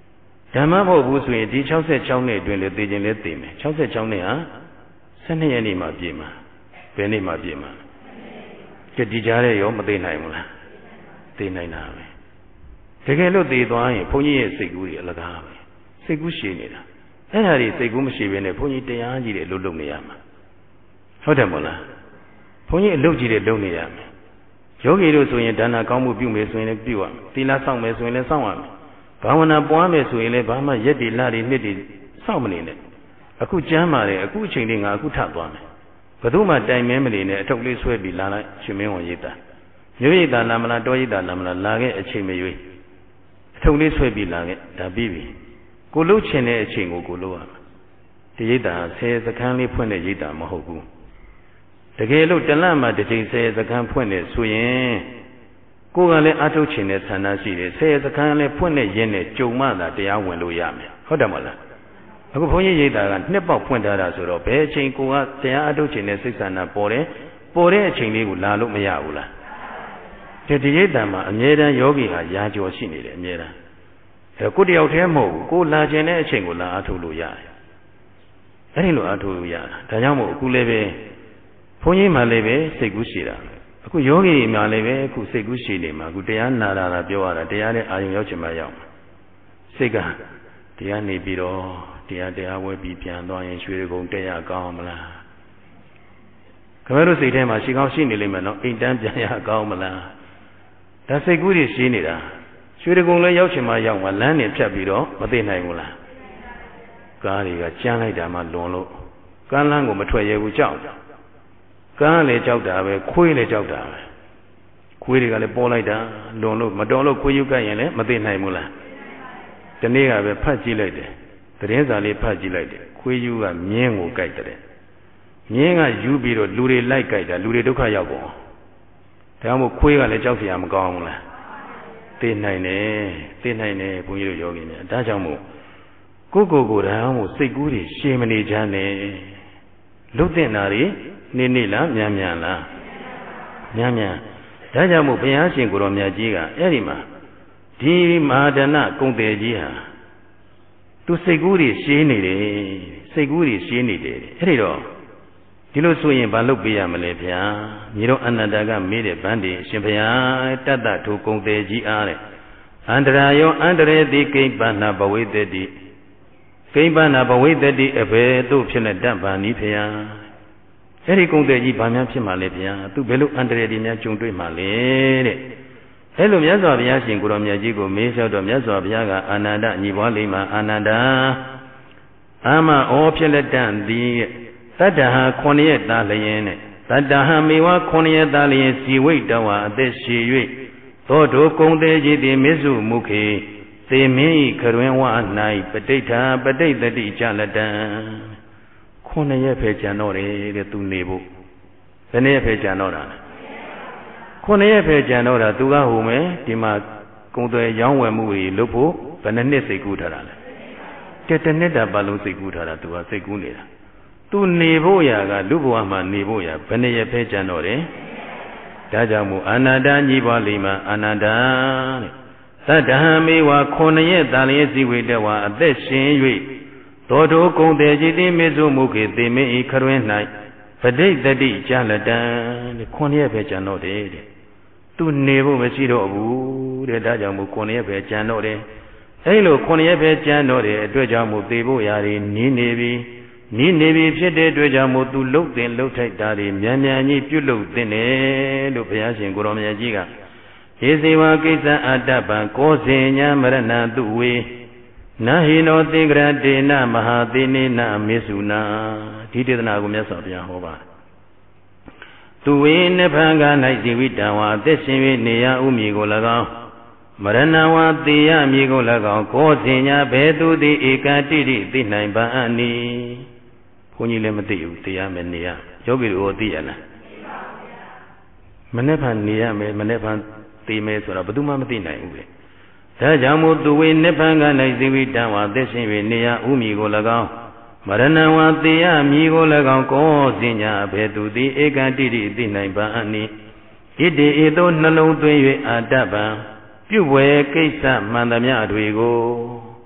ဓမ္မမဟုတ်ဘူးဆိုရင်ဒီ၆၆နှစ်အတွင်းလေသိခြင်းလေသိမယ်၆၆နှစ်ဟာ၁၂ရက်နေ့မှပြည့်မှာဘယ်နေ့မှပြည့်မှာကြည်ဒီကြားတဲ့ရောမသိနိုင်ဘူးလားသိနိုင်တာပဲတကယ်လို့သိသွားရင်ဘုန်းကြီးရဲ့စိတ်ကူးကြီးအလကားပဲစိတ်ကူးရှည်နေတာအဲ့ဒါတွေစိတ်ကူးမရှိဘဲနဲ့ဘုန်းကြီးတရားကြီးတဲ့အလုပ်လုပ်နေရမှာဟုတ်တယ်မို့လားဘုန်းကြီးအလုပ်ကြီးတွေလုပ်နေရမယ်ယောဂီတို့ဆိုရင်ဒါနကောင်းမှုပြုမယ်ဆိုရင်လည်းပြုရမယ်သီလစောင့်မယ်ဆိုရင်လည်းစောင့်ရမယ်ဘာဝနာပွားမယ်ဆိုရင်လည်းဘာမှရက်တိလတွေနှစ်တွေစောင့်မနေနဲ့အခုကျမ်းပါတယ်အခုအချိန်လေးငါအခုထသွားမယ်ဘယ်သူမှတိုင်မဲမနေနဲ့အထုပ်လေးဆွဲပြီးလာလိုက်ရှင်မင်းဝန်ရိပ်သာမြို့ရိပ်သာလာမလားတောရိပ်သာလာမလားလာခဲ့အချိန်မရွေးအထုပ်လေးဆွဲပြီးလာခဲ့ဒါပြီးပြီကိုလှုပ်ချင်တဲ့အချိန်ကိုကိုလှုပ်ရမယ်ဒီရိပ်သာဆယ်စခန်းလေးဖွင့်တဲ့ရိပ်သာမဟုတ်ဘူးတကယ်လို့တလန့်မှာတစ်ချိန်ဆယ်စခန်းဖွင့်နေဆိုရင်ကိုယ်ကလည်းအထုတ်ချင်တဲ့ဆန္ဒရှိတယ်ဆယ်စခန်းလည်းဖွင့်နေရင်းနဲ့ကြုံမှသာတရားဝင်လို့ရမယ်ဟုတ်တယ်မလားအခုဘုန်းကြီးရိပ်သာကနှစ်ပေါက်ဖွင့်ထားတာဆိုတော့ဘယ်အချိန်ကိုကတရားအထုတ်ချင်တဲ့စိတ်ဆန္ဒပေါ်တယ်ပေါ်တဲ့အချိန်လေးကိုလာလို့မရဘူးလားဒီဒီရိပ်သာမှာအမြဲတမ်းယောဂီဟာရာကျော်ရှိနေတယ်အမြဲတမ်းဒါကိုတယောက်တည်းမဟုတ်ဘူးကိုလာခြင်းတဲ့အချိန်ကိုလာအထုတ်လို့ရတယ်အဲ့ဒီလိုအထုတ်လို့ရတာဒါကြောင့်မို့အခုလည်းပဲဘုန်းကြီးမှလည်းပဲစိတ်ကူးရှိတာအခုယောဂီမှလည်းပဲအခုစိတ်ကူးရှိနေမှာအခုတရားနာတာလားပြောရတာတရားနဲ့အာရုံရောက်ချင်မှရောက်မှာစိတ်ကတရားနေပြီးတော့တရားတရားဝဲပြီးပြန်သွားရင်ရွှေကုံတက်ရကောင်းမလားခင်ဗျားတို့စိတ်ထဲမှာရှိကောင်းရှိနေလိမ့်မယ်နော်အိမ်တန်းပြန်ရကောင်းမလားဒါစိတ်ကူးတွေရှိနေတာရွှေကုံလည်းရောက်ချင်မှရောက်မှာလမ်းနေဖြတ်ပြီးတော့မသိနိုင်ဘူးလားကားတွေကကြမ်းလိုက်တာမှလွန်လို့ကမ်းလန်းကိုမထွက်ရဘူးကြောက်ကမ်းလည်းကြောက်တာပဲခွေးလည်းကြောက်တာပဲခွေးတွေကလည်းပေါ်လိုက်တာလွန်လို့မတော်လို့ခွေးယူကပ်ရင်လည်းမသိနိုင်ဘူးလားဒီနေ့ကပဲဖတ်ကြည့်လိုက်တယ်သတင်းစာလေးဖတ်ကြည့်လိုက်တယ်ခွေးယူကမြင်းကိုကြိုက်တယ်မြင်းကယူပြီးတော့လူတွေလိုက်ကြိုက်တာလူတွေဒုက္ခရောက်ကုန်ဒါမှမဟုတ်ခွေးကလည်းကြောက်เสียမကောင်းဘူးလားသိနိုင်တယ်သိနိုင်တယ်ဘုန်းကြီးတို့ယောဂီများဒါကြောင့်မို့ကိုကိုကိုယ်တိုင်မို့စိတ်ကူးတွေရှည်မနေကြနဲ့လွတ်တဲ့နာတွေနေနေလားမြန်မြန်လားမြန်မြန်ဒါကြောင့်မို့ဘုရားရှင်ကိုရောမြတ်ကြီးကအဲ့ဒီမှာဒီမဟာဒနကုံတယ်ကြီးဟာသူစိတ်ကူးတွေရှင်းနေတယ်စိတ်ကူးတွေရှင်းနေတယ်အဲ့ဒီတော့ဒီလိုဆိုရင်ဘာလုပ်ပေးရမလဲဗျာညီတော်အနန္ဒာကမေးတဲ့ဗန်းဒီအရှင်ဘုရားတတ္တထုကုံတယ်ကြီးအားတဲ့အန္တရာယောအန္တရေတိကိမ့်ပဏဘဝိတ္တိကိမ့်ပဏဘဝိတ္တိအဘယ်သို့ဖြစ်လက်တတ်ပါနည်းဗျာအဲ့ဒီကုံတယ်ကြီးဘာများဖြစ်မှာလဲဗျာသူဘယ်လိုအန္တရာယ်တွေများကြုံတွေ့မှာလဲတဲ့အဲ့လိုမြတ်စွာဘုရားရှင်ကိုရောမြတ်ကြီးကိုမေးလျှောက်တော့မြတ်စွာဘုရားကအာနန္ဒညီပွားလေးမှာအာနန္ဒာအာမဩဖြစ်လက်တန်သည်တတ္တဟာခုနှစ်ရက်သားလျင်နဲ့တတ္တဟာမေဝခုနှစ်ရက်သားလျင်စီဝိတ္တဝါအသက်ရှည်၍သောတောကုံတယ်ကြီးသည်မေစုမုခေသေမင်းဤခရွင်ဝါ၌ပဋိဋ္ဌာပဋိသတိကြလက်တံခုနှစ်ရက်ပဲကြံတော့တယ်တဲ့သူနေဖို့ဘယ်နှစ်ရက်ပဲကြံတော့တာလဲခုနှစ်ရက်ပဲကြံတော့တာသူကဟိုမယ်ဒီမှာကုံသွဲရောင်းဝယ်မှုတွေလုပ်ဖို့ဘယ်နှစ်နှစ်စိတ်ကူးထားတာလဲတဲ့တနှစ်တာပါလုံးစိတ်ကူးထားတာသူကစိတ်ကူးနေတာသူနေဖို့ရာကလူဘဝမှာနေဖို့ရာဘယ်နှစ်ရက်ပဲကြံတော့တယ်ဒါကြောင့်မို့အာနန္ဒာညီပွားလေးမှာအာနန္ဒာတဲ့သတ္တဟံမေဝခုနှစ်ရက်သာလျက်စီဝိတဝါအသက်ရှင်၍သောတောကုံတယ်จิติမေစုမုခေသေမေဤခရွင်း၌ပဋိသတိကြလတံတဲ့ခုနှစ်ရက်ပဲကြံတော့တယ်တဲ့သူနေဖို့မရှိတော့ဘူးတဲ့ဒါကြောင့်မို့ခုနှစ်ရက်ပဲကြံတော့တယ်အဲဒီလိုခုနှစ်ရက်ပဲကြံတော့တယ်အတွက်ကြောင့်မို့သေဖို့ရာတွေနီးနေပြီနီးနေပြီဖြစ်တဲ့အတွက်ကြောင့်မို့သူလှုပ်တင်လှုပ်ထိုက်တာတွေမြန်မြန်ကြီးပြုတ်လှုပ်တင်တယ်လို့ဘုရားရှင်ကိုရောမြတ်ကြီးကဧဇေဝကိစ္စအတ္တပံကောဇေညာမရဏတုဝေနာဟိနောသင်္ကရတေနမဟာသေနေနမေစုနာဒီဒေသနာကိုမြတ်စွာဘုရားဟောပါသူဝေနိဗ္ဗာန်က၌ဇီဝိတံဝါအသက်ရှင်၍နေရဥမည်ကို၎င်းမရဏဝါသေယမည်ကို၎င်းကောဇင်ညာဘယ်သူသည်ဧကတိတိသိနိုင်ပါအနိဘုန်းကြီးလည်းမသိဘူးသိရမယ်နေရယောဂီတို့သိရလားမနေ့ကနေရမယ်မနေ့ကသိမယ်ဆိုတော့ဘယ်သူမှမသိနိုင်ဘူးလေဒါကြောင့်မို့သူဝေနိဗ္ဗာန်က၌ဇီဝိတံဝါသက်ရှင်၍နေရဥမည်ကို၎င်းမရဏဝါသေယမည်ကို၎င်းကောဇင်ညာဘယ်သူသည်ဧကတိတိသိနိုင်ပါအနိဣတိဧသောနှလုံးသွင်း၍အာတ္တပံပြုဝယ်ကိစ္စမှန်သမျှတွေကိုဘု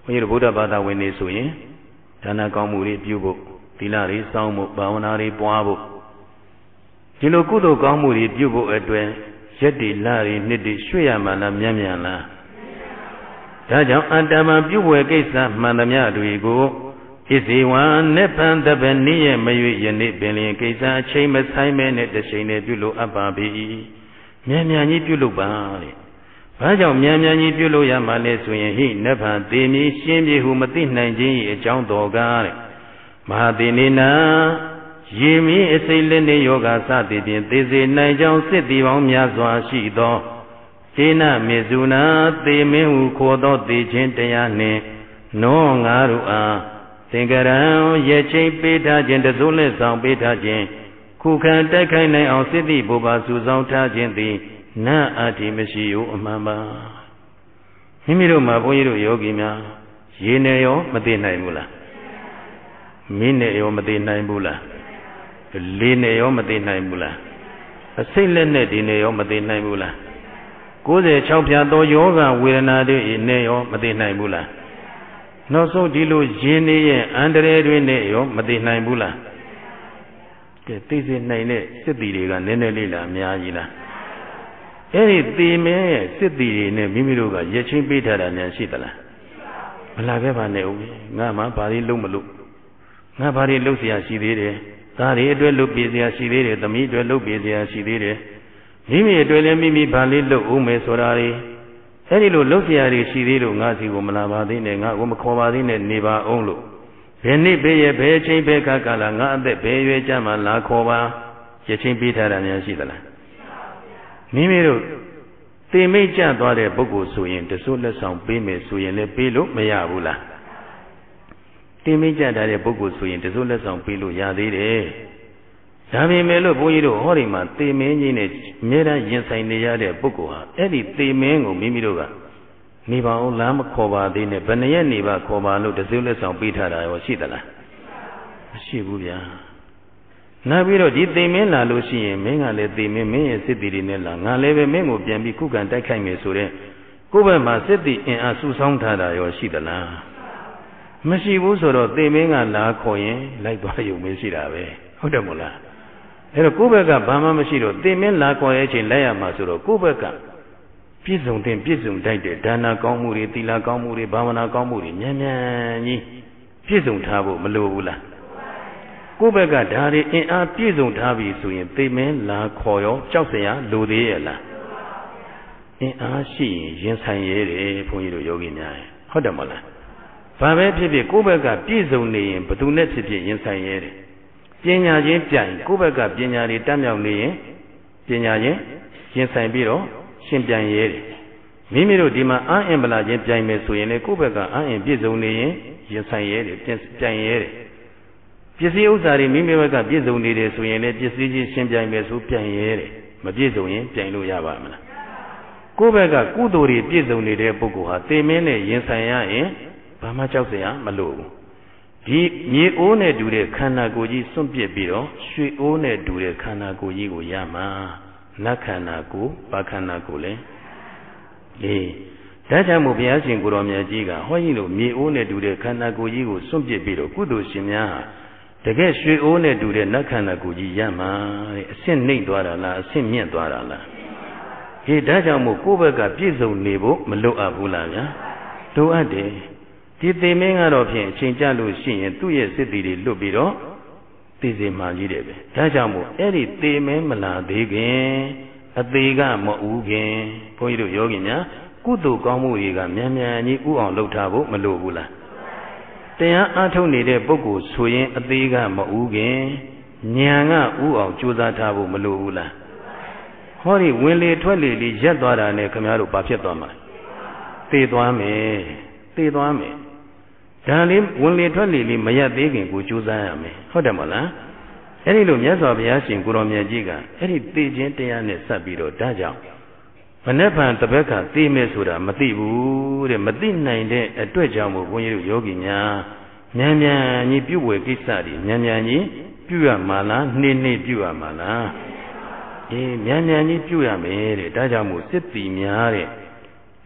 ုန်းကြီးတို့ဗုဒ္ဓဘာသာဝင်နေဆိုရင်ဒါနကောင်းမှုတွေပြုဖို့သီလတွေစောင့်ဖို့ဘာဝနာတွေပွားဖို့ဒီလိုကုသိုလ်ကောင်းမှုတွေပြုဖို့အတွက်ရက်တွေလတွေနှစ်တွေရွှေ့ရမှလားမြန်မြန်လားဒါကြောင့်အတ္တမပြုဝယ်ကိစ္စမှန်သမျှတွေကိုဣဇေဝံနိဗ္ဗာန်တပည့်နည်းရဲ့မရွေ့ယနေ့ပင်လျင်ကိစ္စအချိန်မဆိုင်မဲနဲ့တစ်ချိန်နဲ့ပြုလို့အပ်ပါပြီမြန်မြန်ကြီးပြုလုပ်ပါတဲ့ဘာကြောင့်မြန်မြန်ကြီးပြုလို့ရမှလဲဆိုရင်ဟိနိဗ္ဗာန်သေမည်ရှင်းပြေဟုမသိနိုင်ခြင်း၏အကြောင်းတော်ကားတဲ့မဟာသေနေနာရေမီအစိတ်လက်နေယောဂစသည်ဖြင့်သေစေနိုင်ကြောင်းစစ်တီပေါင်းများစွာရှိသောသေနမေဇုနာသေမင်းဟုခေါ်သောသေခြင်းတရားနှင့်နောငါတို့အားသင်္ကရံရဲ့ချိန်ပေးထားခြင်းတစိုးလက်ဆောင်ပေးထားခြင်းခုခံတိုက်ခိုက်နိုင်အောင်စစ်တီဘုရားစုဆောင်ထားခြင်းသည်နတ်အတ္တိမရှိဟုအမှန်ပါမိမိတို့မှာဘုန်းကြီးတို့ယောဂီများရေနဲ့ရောမသိနိုင်ဘူးလားမင်းနဲ့ရောမသိနိုင်ဘူးလားလေးနဲ့ရောမသိနိုင်ဘူးလားအစိတ်လက်နဲ့ဒီနဲ့ရောမသိနိုင်ဘူးလားကိုယ်စိတ်ဖြာသောယောဂဝေဒနာတွေနဲ့ရောမသိနိုင်ဘူးလားနောက်ဆုံးဒီလိုရင်းနေရဲ့အန္တရာယ်တွေနဲ့ရောမသိနိုင်ဘူးလားကဲသိစေနိုင်တဲ့စစ်တီတွေကနည်းနည်းလေးလားအများကြီးလားအဲ့ဒီသေမင်းရဲ့စစ်တီတွေနဲ့မိမိတို့ကရက်ချင်းပေးထားတာများရှိသလားမလာခဲ့ပါနဲ့ဦးငါမှဘာလို့လုံးမလို့ငါဘာတွေလုပ်เสียရှိသေးတယ်သားတွေအတွက်လုပ်ပြเสียရှိသေးတယ်သမီးအတွက်လုပ်ပြเสียရှိသေးတယ်မိမိအတွက်လည်းမိမိဘာလေးလုပ်ဦးမယ်ဆိုတာတွေအဲ့ဒီလိုလုပ်เสียတွေရှိသေးလို့ငါစီကိုမလာပါသေးနဲ့ငါကိုမခေါ်ပါသေးနဲ့နေပါအောင်လို့ဘယ်နှစ်ဘယ်ရဲ့ဘယ်ချိန်ဘယ်ခါကလာငါအသက်ဘယ်ရွယ်ကြမှာလာခေါ်ပါရချင်းပေးထားတာများရှိသလားမိမိတို့သေမိတ်ကြသွားတဲ့ပုဂ္ဂိုလ်ဆိုရင်တစိုးလက်ဆောင်ပေးမယ်ဆိုရင်လည်းပေးလို့မရဘူးလားသေမိတ်ကြတဲ့ပုဂ္ဂိုလ်ဆိုရင်တစိုးလက်ဆောင်ပေးလို့ရသေးတယ်ဒါပေမဲ့လို့ဘုန်းကြီးတို့ဟောဒီမှာသေမင်းကြီးနဲ့အမြဲတမ်းရင်ဆိုင်နေရတဲ့ပုဂ္ဂိုလ်ဟာအဲ့ဒီသေမင်းကိုမိမိတို့ကနေပါအောင်လမ်းမခေါ်ပါသေးနဲ့ဘယ်နှရက်နေပါခေါ်ပါလို့တစိုးလက်ဆောင်ပေးထားတာရောရှိသလားမရှိဘူးဗျာနောက်ပြီးတော့ဒီသေမင်းလာလို့ရှိရင်မင်းကလည်းသေမင်းမင်းရဲ့စစ်တီတွေနဲ့လာငါလည်းပဲမင်းကိုပြန်ပြီးခုခံတိုက်ခိုက်မယ်ဆိုတော့ကိုယ့်ဘက်မှာစစ်တီအင်အားစုဆောင်းထားတာရောရှိသလားမရှိဘူးဆိုတော့သေမင်းကလာခေါ်ရင်လိုက်သွားရုံပဲရှိတာပဲဟုတ်တယ်မို့လားအဲ့တော့ကိုယ့်ဘက်ကဘာမှမရှိတော့သေမင်းလာခေါ်ရဲ့အချိန်လိုက်ရမှာဆိုတော့ကိုယ့်ဘက်ကပြည့်စုံတဲ့ပြည့်စုံတိုက်တဲ့ဒါနာကောင်းမှုတွေသီလကောင်းမှုတွေဘာဝနာကောင်းမှုတွေမြန်မြန်ကြီးပြည့်စုံထားဖို့မလိုဘူးလားကိုယ့်ဘက်ကဒါတွေအင်အားပြည့်စုံထားပြီဆိုရင်သေမင်းလာခေါ်ရောကြောက်စရာလိုသေးရဲ့လားအင်အားရှိရင်ရင်ဆိုင်ရဲတယ်ဘုန်းကြီးတို့ယောဂီများဟုတ်တယ်မဟုတ်လားဘာပဲဖြစ်ဖြစ်ကိုယ့်ဘက်ကပြည့်စုံနေရင်ဘယ်သူနဲ့ဖြစ်ဖြစ်ရင်ဆိုင်ရဲတယ်ပညာချင်းပြိုင်ကိုယ့်ဘက်ကပညာတွေတတ်မြောက်နေရင်ပညာချင်းရင်ဆိုင်ပြီးတော့ရှင်ပြိုင်ရဲတယ်မိမိတို့ဒီမှာအာအင်ပလာချင်းပြိုင်မယ်ဆိုရင်လေကိုယ့်ဘက်ကအာအင်ပြည့်စုံနေရင်ရင်ဆိုင်ရဲတယ်ပြိုင်ရဲတယ်ပစ္စည်းဥစ္စာတွေမိမိဘက်ကပြည့်စုံနေတယ်ဆိုရင်လည်းပစ္စည်းချင်းရှင်ပြိုင်မယ်ဆိုပြိုင်ရဲတယ်မပြည့်စုံရင်ပြိုင်လို့ရပါမလားကိုယ့်ဘက်ကကုသိုလ်တွေပြည့်စုံနေတဲ့ပုဂ္ဂိုလ်ဟာသေမင်းနဲ့ရင်ဆိုင်ရရင်ဘာမှကြောက်စရာမလိုဘူးဒီမြေအိုးနဲ့တူတဲ့ခန္ဓာကိုယ်ကြီးစွန့်ပစ်ပြီးတော့ရွှေအိုးနဲ့တူတဲ့ခန္ဓာကိုယ်ကြီးကိုရမှာနတ်ခန္ဓာကိုယ်ဘာခန္ဓာကိုယ်လဲအေးဒါကြောင့်မို့ဘုရားရှင်ကိုရောင်မြတ်ကြီးကဟောကြီးလို့မြေအိုးနဲ့တူတဲ့ခန္ဓာကိုယ်ကြီးကိုစွန့်ပစ်ပြီးတော့ကုသိုလ်ရှင်များတကယ်ရွှေအိုးနဲ့တူတဲ့နတ်ခန္ဓာကိုယ်ကြီးရမှာတဲ့အဆင့်နှိမ့်သွားတာလားအဆင့်မြင့်သွားတာလားဒီဒါကြောင့်မို့ကိုယ့်ဘက်ကပြည့်စုံနေဖို့မလိုအပ်ဘူးလားဗျာလိုအပ်တယ်ဒီသေမင်းကတော့ဖြင့်အချိန်ကြလို့ရှိရင်သူ့ရဲ့စစ်တီတွေလွတ်ပြီးတော့သိစေမှကြီးတယ်ပဲဒါကြောင့်မို့အဲ့ဒီသေမင်းမလာသေးခင်အသေးကမဥခင်ဘုန်းကြီးတို့ယောဂီများကုသိုလ်ကောင်းမှုတွေကမြန်မြန်ကြီးဥအောင်လုပ်ထားဖို့မလိုဘူးလားတရားအားထုတ်နေတဲ့ပုဂ္ဂိုလ်ဆိုရင်အသေးကမဥခင်ဉာဏ်ကဥအောင်ကြိုးစားထားဖို့မလိုဘူးလားဟောဒီဝင်လေထွက်လေလေးရက်သွားတာနဲ့ခင်ဗျားတို့ဘာဖြစ်သွားမှာသေသွားမယ်သေသွားမယ်ဒါလေးဝင်လေထွက်လေလေးမရက်သေးခင်ကိုကြိုးစားရမယ်ဟုတ်တယ်မဟုတ်လားအဲ့ဒီလိုမြတ်စွာဘုရားရှင်ကိုရောင်မြတ်ကြီးကအဲ့ဒီသေခြင်းတရားနဲ့ဆက်ပြီးတော့ဒါကြောင့်မနေ့ဖန်တပတ်ခါသိမယ်ဆိုတာမသိဘူးတဲ့မသိနိုင်တဲ့အတွက်ကြောင့်မို့ဘုန်းကြီးတို့ယောဂီများမြန်မြန်ကြီးပြုဝေကိစ္စတွေမြန်မြန်ကြီးပြုရမှာလားနှိမ့်နှိမ့်ပြုရမှာလားအေးမြန်မြန်ကြီးပြုရမယ်တဲ့ဒါကြောင့်မို့စစ်တီများတဲ့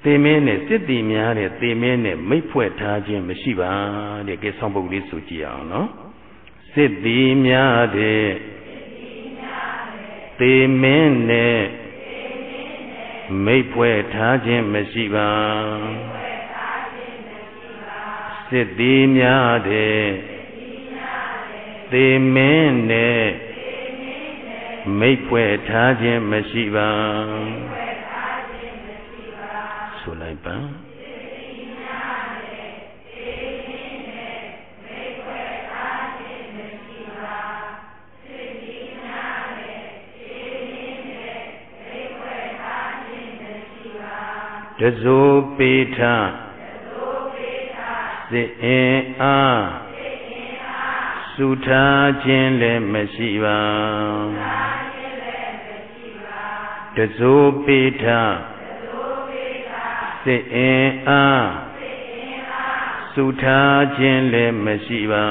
သေမင်းနဲ့စစ်တီများတဲ့သေမင်းနဲ့မိတ်ဖွဲ့ထားခြင်းမရှိပါတဲ့ကဲဆောင်းပုဒ်လေးဆိုကြည့်အောင်နော်စစ်တီများတဲ့သေမင်းနဲ့မိတ်ဖွဲ့ထားခြင်းမရှိပါစစ်တီများတဲ့သေမင်းနဲ့မိတ်ဖွဲ့ထားခြင်းမရှိပါဆိုလိုက်ပါတဇိုပေထစစ်အင်အားစုထားခြင်းလည်းမရှိပါတဇိုပေထစစ်အင်အားစုထားခြင်းလည်းမရှိပါ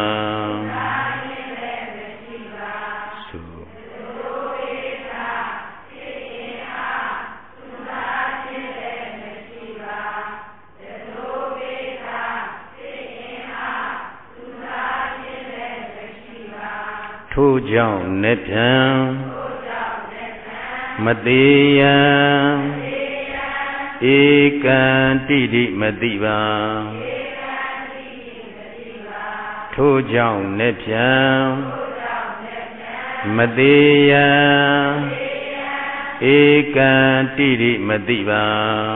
ထို့ကြောင့်နေပြန်မသေးယံဧကံတိတိမတိပါထို့ကြောင့်နေပြန်မသေးယံဧကံတိတိမတိပါ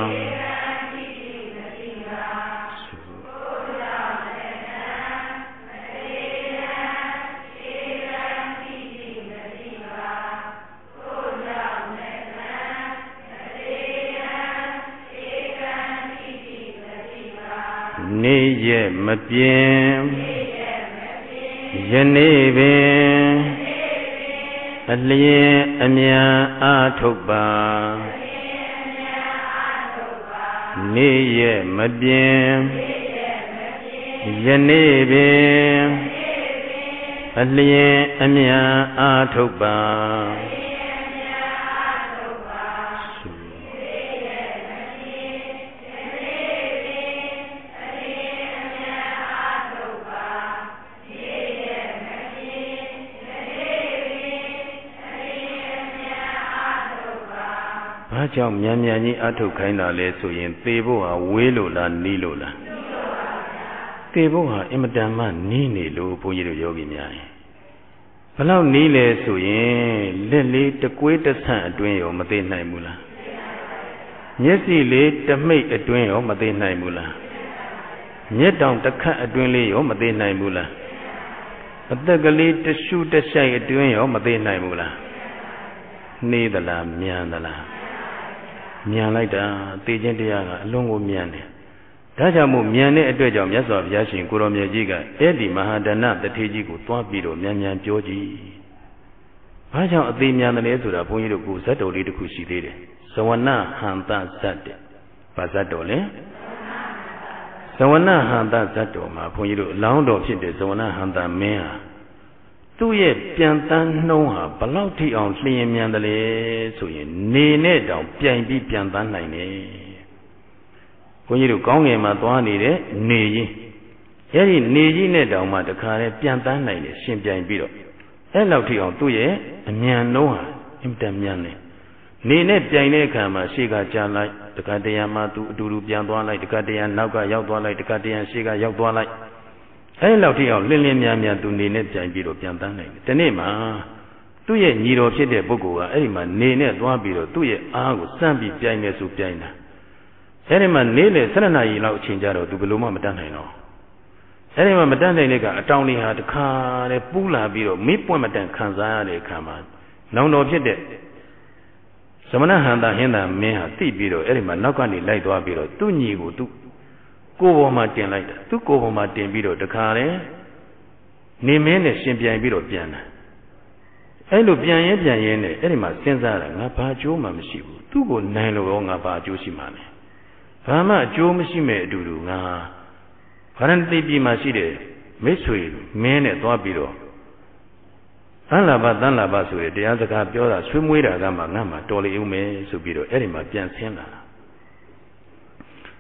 နေရမပြင်းယနေ့ပင်အလျင်အမြန်အားထုတ်ပါနေရမပြင်းယနေ့ပင်အလျင်အမြန်အားထုတ်ပါဘာကြောင့်မြန်မြန်ကြီးအထုတ်ခိုင်းတာလဲဆိုရင်သေဖို့ဟာဝေးလို့လားနီးလို့လားသေဖို့ဟာအင်မတန်မှနီးနေလို့ဘုန်းကြီးတို့ယောဂီများရင်ဘလောက်နီးလဲဆိုရင်လက်လေးတကွေးတဆန့်အတွင်းရောမသေးနိုင်ဘူးလားမျက်စိလေးတမိတ်အတွင်းရောမသေးနိုင်ဘူးလားမျက်တောင်တစ်ခတ်အတွင်းလေးရောမသေးနိုင်ဘူးလားအသက်ကလေးတရှုတရှိုက်အတွင်းရောမသေးနိုင်ဘူးလားနေသလားမြန်သလားမြန်လိုက်တာသိခြင်းတရားကအလွန်ကိုမြန်တယ်ဒါကြောင့်မို့မြန်တဲ့အတွက်ကြောင့်မြတ်စွာဘုရားရှင်ကိုရောင်မြတ်ကြီးကအဲ့ဒီမဟာဒဏတထေကြီးကိုသွားပြီးတော့မြန်မြန်ပြောကြည့်ဘာကြောင့်အသေးမြန်တယ်လဲဆိုတာဘုန်းကြီးတို့ကဇတ်တော်လေးတစ်ခုရှိသေးတယ်ဇဝနဟန္တဇတ်တဲ့ဘာဇတ်တော်လဲဇဝနဟန္တဇတ်တော်မှာဘုန်းကြီးတို့အလောင်းတော်ဖြစ်တဲ့ဇဝနဟန္တမင်းဟာသူ့ရဲ့ပြန်တန်းနှုံးဟာဘလောက်ထိအောင်လျင်မြန်တယ်လဲဆိုရင်နေနဲ့တောင်ပြိုင်ပြီးပြန်တန်းနိုင်တယ်ဘုန်းကြီးတို့ကောင်းငယ်မှာသွားနေတဲ့နေကြီးအဲ့ဒီနေကြီးနဲ့တောင်မှတခါတည်းပြန်တန်းနိုင်တယ်ရှင်ပြိုင်ပြီးတော့အဲ့လောက်ထိအောင်သူ့ရဲ့အမြန်နှုံးဟာအင်တန်မြန်တယ်နေနဲ့ပြိုင်တဲ့အခါမှာရှေ့ကကြာလိုက်တခါတရံမှာသူအတူတူပြန်သွားလိုက်တခါတရံနောက်ကရောက်သွားလိုက်တခါတရံရှေ့ကရောက်သွားလိုက်အဲ့လောက်ထိအောင်လင်းလင်းများများသူနေနဲ့ပြိုင်ပြီးတော့ပြန်တန်းနိုင်တယ်ဒီနေ့မှာသူ့ရဲ့ညီတော်ဖြစ်တဲ့ပုဂ္ဂိုလ်ကအဲ့ဒီမှာနေနဲ့သွားပြီးတော့သူ့ရဲ့အားကိုစမ်းပြီးပြိုင်နေဆိုပြိုင်တာအဲ့ဒီမှာနေလေဆရဏရီလောက်အချိန်ကြတော့သူဘယ်လိုမှမတတ်နိုင်တော့အဲ့ဒီမှာမတတ်နိုင်တဲ့ကအတောင်လေးဟာတခါလေပူးလာပြီးတော့မေးပွင့်မတန်ခံစားရတဲ့အခါမှာနောင်တော်ဖြစ်တဲ့သမဏဟန္တာဟင်းသာမင်းဟာသိပြီးတော့အဲ့ဒီမှာနောက်ကနေလိုက်သွားပြီးတော့သူ့ညီကိုသူ့ကိုယ်ပေါ်မှာတင်လိုက်တာသူ့ကိုယ်ပေါ်မှာတင်ပြီးတော့တခါလေနေမင်းနဲ့ရှင်ပြိုင်ပြီးတော့ပြန်တာအဲ့လိုပြန်ရဲပြန်ရဲနဲ့အဲ့ဒီမှာစဉ်းစားတာငါဘာအကျိုးမှမရှိဘူးသူ့ကိုနိုင်လို့ရောငါဘာအကျိုးရှိမှာလဲဘာမှအကျိုးမရှိမဲ့အတူတူငါဗာရဏသီပြည်မှာရှိတဲ့မိတ်ဆွေမင်းနဲ့သွားပြီးတော့သံလာဘသံလာဘဆိုတဲ့တရားစကားပြောတာဆွေးမွေးတာကမှငါ့မှာတော်လေဦးမယ်ဆိုပြီးတော့အဲ့ဒီမှာပြန်ဆင်းလာတာ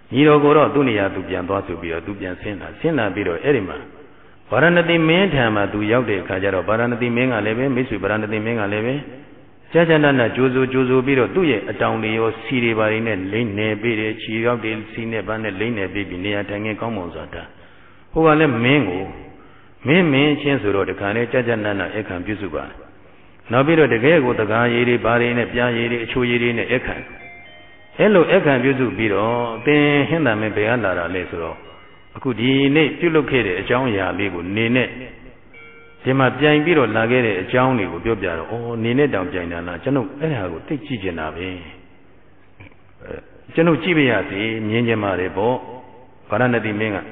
ညီတော်ကိုတော့သူ့နေရာသူပြန်သွားဆိုပြီးတော့သူပြန်ဆင်းလာဆင်းလာပြီးတော့အဲ့ဒီမှာဗာရာဏသီမင်းထံမှာသူရောက်တဲ့အခါကျတော့ဗာရာဏသီမင်းကလည်းပဲမိတ်ဆွေဗာရာဏသီမင်းကလည်းပဲကြာကြာနာနာကြိုးစိုးကြိုးစိုးပြီးတော့သူ့ရဲ့အတောင်တွေရောစီတွေပါတွေနဲ့လိမ့်နေပြီးတယ်ခြေရောက်တယ်စီနဲ့ပန်းနဲ့လိမ့်နေပြီးပြီးနေရာထိုင်ငယ်ကောင်းမွန်စွာတာဟိုကလည်းမင်းကိုမင်းမင်းချင်းဆိုတော့တခါလေကြာကြာနာနာအခမ်းပြုစုပါနောက်ပြီးတော့တကယ်ကိုတကားရည်တွေဘာတွေနဲ့ပြားရည်တွေအချိုရည်တွေနဲ့အခမ်းအဲ့လိုအခမ်းပြုစုပြီးတော့သင်ဟင်းသာမင်းဘယ်ကလာတာလဲဆိုတော့အခုဒီနေ့ပြုလုပ်ခဲ့တဲ့အကြောင်းအရာလေးကိုနေနဲ့ဒီမှာပြိုင်ပြီးတော့လာခဲ့တဲ့အကြောင်းတွေကိုပြောပြတော့အော်နေနဲ့တောင်ပြိုင်တာလားကျွန်တော်အဲ့ဒါကိုသိကြည့်ကျင်တာပဲကျွန်တော်ကြည့်ပါရစေမြင်ကြပါတယ်ပေါ့ဗာရာဏသီမင်းက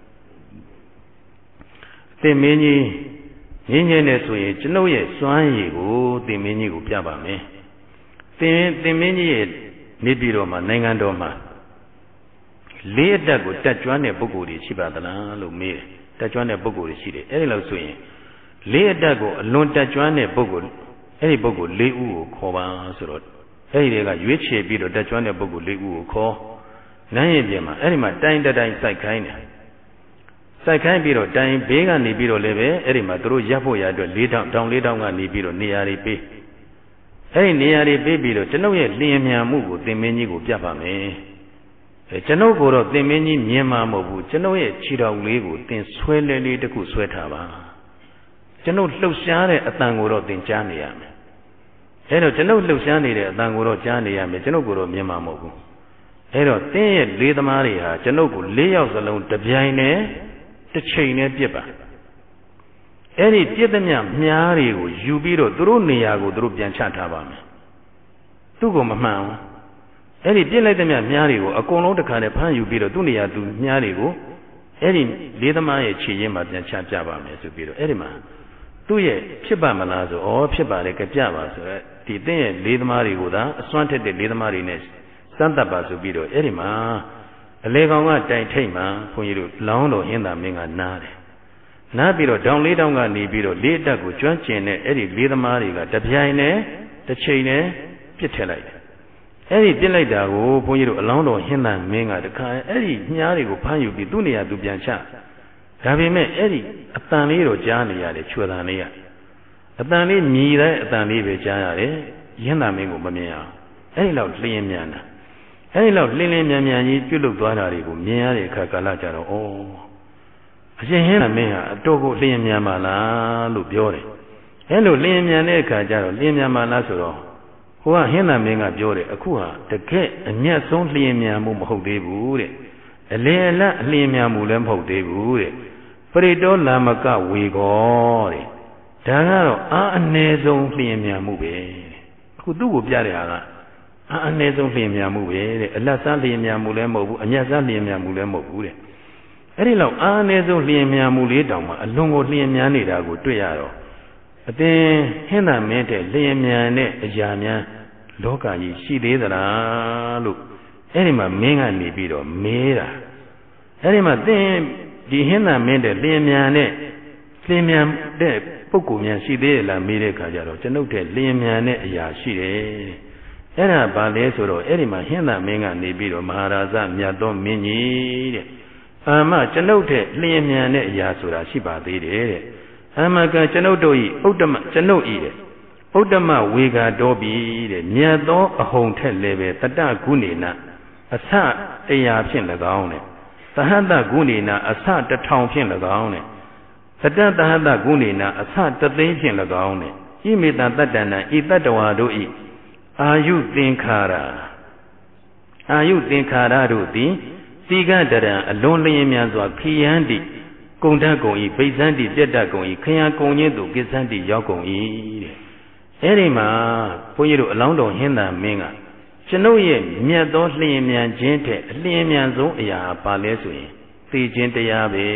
သင်မင်းကြီးငင်းငင်းနဲ့ဆိုရင်ကျွန်တော်ရဲ့စွမ်းရည်ကိုသင်မင်းကြီးကိုပြပါမယ်သင်သင်မင်းကြီးရဲ့နေပြည်တော်မှာနိုင်ငံတော်မှာလေးအတက်ကိုတက်ကျွမ်းတဲ့ပုဂ္ဂိုလ်တွေရှိပါသလားလို့မေးတယ်တက်ကျွမ်းတဲ့ပုဂ္ဂိုလ်တွေရှိတယ်အဲ့ဒီလောက်ဆိုရင်လေးအတက်ကိုအလွန်တက်ကျွမ်းတဲ့ပုဂ္ဂိုလ်အဲ့ဒီပုဂ္ဂိုလ်လေးဦးကိုခေါ်ပါဆိုတော့အဲ့ဒီတွေကရွေးချယ်ပြီးတော့တက်ကျွမ်းတဲ့ပုဂ္ဂိုလ်လေးဦးကိုခေါ်နန်းရင်ပြင်မှာအဲ့ဒီမှာတိုင်းတိုင်းစိုက်ခိုင်းတယ်စိုက်ခိုင်းပြီးတော့တိုင်းဘေးကနေပြီးတော့လည်းပဲအဲ့ဒီမှာသူတို့ရပ်ဖို့ရအတွက်လေးတောင်တောင်လေးတောင်ကနေပြီးတော့နေရာတွေပေးအဲ့ဒီနေရာတွေပေးပြီးတော့ကျွန်ုပ်ရဲ့လျင်မြန်မှုကိုသင်မင်းကြီးကိုပြပါမယ်အဲကျွန်ုပ်ကိုတော့သင်မင်းကြီးမြင်မှာမဟုတ်ဘူးကျွန်ုပ်ရဲ့ခြေတော်လေးကိုသင်ဆွဲလဲလေးတစ်ခုဆွဲထားပါကျွန်ုပ်လှုပ်ရှားတဲ့အတန်ကိုတော့သင်ကြားနေရမယ်အဲတော့ကျွန်ုပ်လှုပ်ရှားနေတဲ့အတန်ကိုတော့ကြားနေရမယ်ကျွန်ုပ်ကိုတော့မြင်မှာမဟုတ်ဘူးအဲတော့သင်ရဲ့လေးသမားတွေဟာကျွန်ုပ်ကိုလေးယောက်စလုံးတစ်ပြိုင်နဲ့တစ်ချိန်နဲ့ပြစ်ပါအဲ့ဒီပြစ်သမျှမြားတွေကိုယူပြီးတော့သူတို့နေရာကိုသူတို့ပြန်ချထားပါမယ်သူ့ကိုမမှန်ဘူးအဲ့ဒီပြစ်လိုက်သမျှမြားတွေကိုအကုန်လုံးတစ်ခါနဲ့ဖမ်းယူပြီးတော့သူ့နေရာသူမြားတွေကိုအဲ့ဒီလေးသမားရဲ့ခြေရင်းမှာပြန်ချပြပါမယ်ဆိုပြီးတော့အဲ့ဒီမှာသူ့ရဲ့ဖြစ်ပါမလားဆိုဩဖြစ်ပါလေကြပြပါဆိုတော့ဒီသင်ရဲ့လေးသမားတွေကိုသာအစွမ်းထက်တဲ့လေးသမားတွေနဲ့စမ်းသပ်ပါဆိုပြီးတော့အဲ့ဒီမှာအလေကောင်ကတိုင်ထိတ်မှာဘုန်းကြီးတို့လောင်းတော်ဟင်းသာမင်းကနားတယ်နားပြီးတော့ဒေါင်လေးတောင်းကနေပြီးတော့လေးတက်ကိုကျွမ်းကျင်တဲ့အဲ့ဒီလေးသမားတွေကတပြိုင်နဲ့တစ်ချိန်နဲ့ပြစ်ထည့်လိုက်တယ်အဲ့ဒီပြစ်လိုက်တာကိုဘုန်းကြီးတို့အလောင်းတော်ဟင်းသာမင်းကတခါအဲ့ဒီမြားတွေကိုဖမ်းယူပြီးသူ့နေရာသူပြန်ချဒါပေမဲ့အဲ့ဒီအတန်လေးတော့ကြားနေရတယ်ချွေတန်လေးကအတန်လေးမြည်တဲ့အတန်လေးပဲကြားရတယ်ဟင်းသာမင်းကိုမမြင်အောင်အဲ့ဒီလောက်လျင်မြန်တာအဲ့ဒီလောက်လင်းလင်းမြန်မြန်ကြီးပြုတ်လုသွားတာတွေကိုမြင်ရတဲ့အခါကာလကြတော့ဩအရှင်ဟင်းသာမင်းဟာအတော်ကိုလျင်မြန်ပါလားလို့ပြောတယ်အဲ့လိုလျင်မြန်တဲ့အခါကျတော့လျင်မြန်ပါလားဆိုတော့ဟိုကဟင်းသာမင်းကပြောတယ်အခုဟာတကယ်အမျက်ဆုံးလျင်မြန်မှုမဟုတ်သေးဘူးတဲ့အလင်းအလတ်အလျင်မြန်မှုလည်းမဟုတ်သေးဘူးတဲ့ပရိတောလာမကဝေကောတဲ့ဒါကတော့အာအနည်းဆုံးလျင်မြန်မှုပဲအခုသူ့ကိုပြတဲ့ဟာကအာအနည်းဆုံးလျင်မြန်မှုပဲတဲ့အလတ်စားလျင်မြန်မှုလည်းမဟုတ်ဘူးအမျက်စားလျင်မြန်မှုလည်းမဟုတ်ဘူးတဲ့အဲ့ဒီလောက်အာအနည်းဆုံးလျင်မြန်မှုလေးတောင်မှအလွန်ကိုလျင်မြန်နေတာကိုတွေ့ရတော့အသင်ဟင်းသာမင်းတဲ့လျင်မြန်တဲ့အရာများလောကကြီးရှိသေးသလားလို့အဲ့ဒီမှာမင်းကနေပြီးတော့မေးတာအဲ့ဒီမှာသင်ဒီဟင်းသာမင်းတဲ့လျင်မြန်တဲ့လျင်မြန်တဲ့ပုဂ္ဂိုလ်များရှိသေးလားမေးတဲ့အခါကျတော့ကျွန်ုပ်တဲ့လျင်မြန်တဲ့အရာရှိတယ်အဲ့ဒါဘာလဲဆိုတော့အဲ့ဒီမှာဟင်းသာမင်းကနေပြီးတော့မဟာရာဇမြတ်သောမင်းကြီးတဲ့အာမကျွန်ုပ်တဲ့လျင်မြန်တဲ့အရာဆိုတာရှိပါသေးတယ်တဲ့အာမကကျွန်ုပ်တို့ဤဥဒ္ဓမကျွန်ုပ်ဤတဲ့ဥဒ္ဓမဝေဂါတော်ပြီတဲ့မြတ်သောအဟုန်ထက်လည်းပဲတတဂုဏေနအဆတရားဖြင့်၎င်းတဲ့သဟတဂုဏေနအဆတထောင်ဖြင့်၎င်းတဲ့တတသဟတဂုဏေနအဆတသိန်းဖြင့်၎င်းတဲ့ဣမေတတတ္တနာဤတတ္တဝါတို့ဤအာယုသင်္ခါရအာယုသင်္ခါရတို့သည်တိကတရံအလွန်လျင်မြန်စွာခီယံတိကုံတတ်ကုန်ဤပိဿန္တိပြတ်တတ်ကုန်ဤခရံကုန်ခြင်းသို့ကိစ္စန္တိရောက်ကုန်ဤတဲ့အဲ့ဒီမှာဘုန်းကြီးတို့အလောင်းတော်ဟင်းသာမင်းကကျွန်ုပ်ရဲ့မြတ်သောလျင်မြန်ခြင်းထက်အလျင်မြန်ဆုံးအရာပါလဲဆိုရင်သိခြင်းတရားပဲ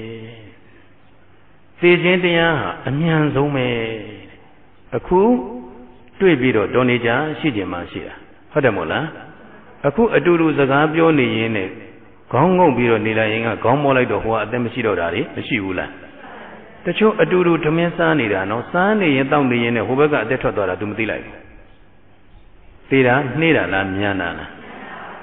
သိခြင်းတရားဟာအမြန်ဆုံးပဲအခုတွေ့ပြီးတော့တော်နေကြရှိကြမှာရှိတာဟုတ်တယ်မို့လားအခုအတူတူစကားပြောနေရင်းနဲ့ခေါင်းငုံပြီးတော့နေလိုက်ရင်ကခေါင်းမောလိုက်တော့ဟိုကအသက်မရှိတော့တာလေမရှိဘူးလားတချို့အတူတူထမင်းစားနေတာနော်စားနေရင်တောက်နေရင်နဲ့ဟိုဘက်ကအသက်ထွက်သွားတာ तू မသိလိုက်ဘူးသိတာနှေးတာလားမြန်တာလား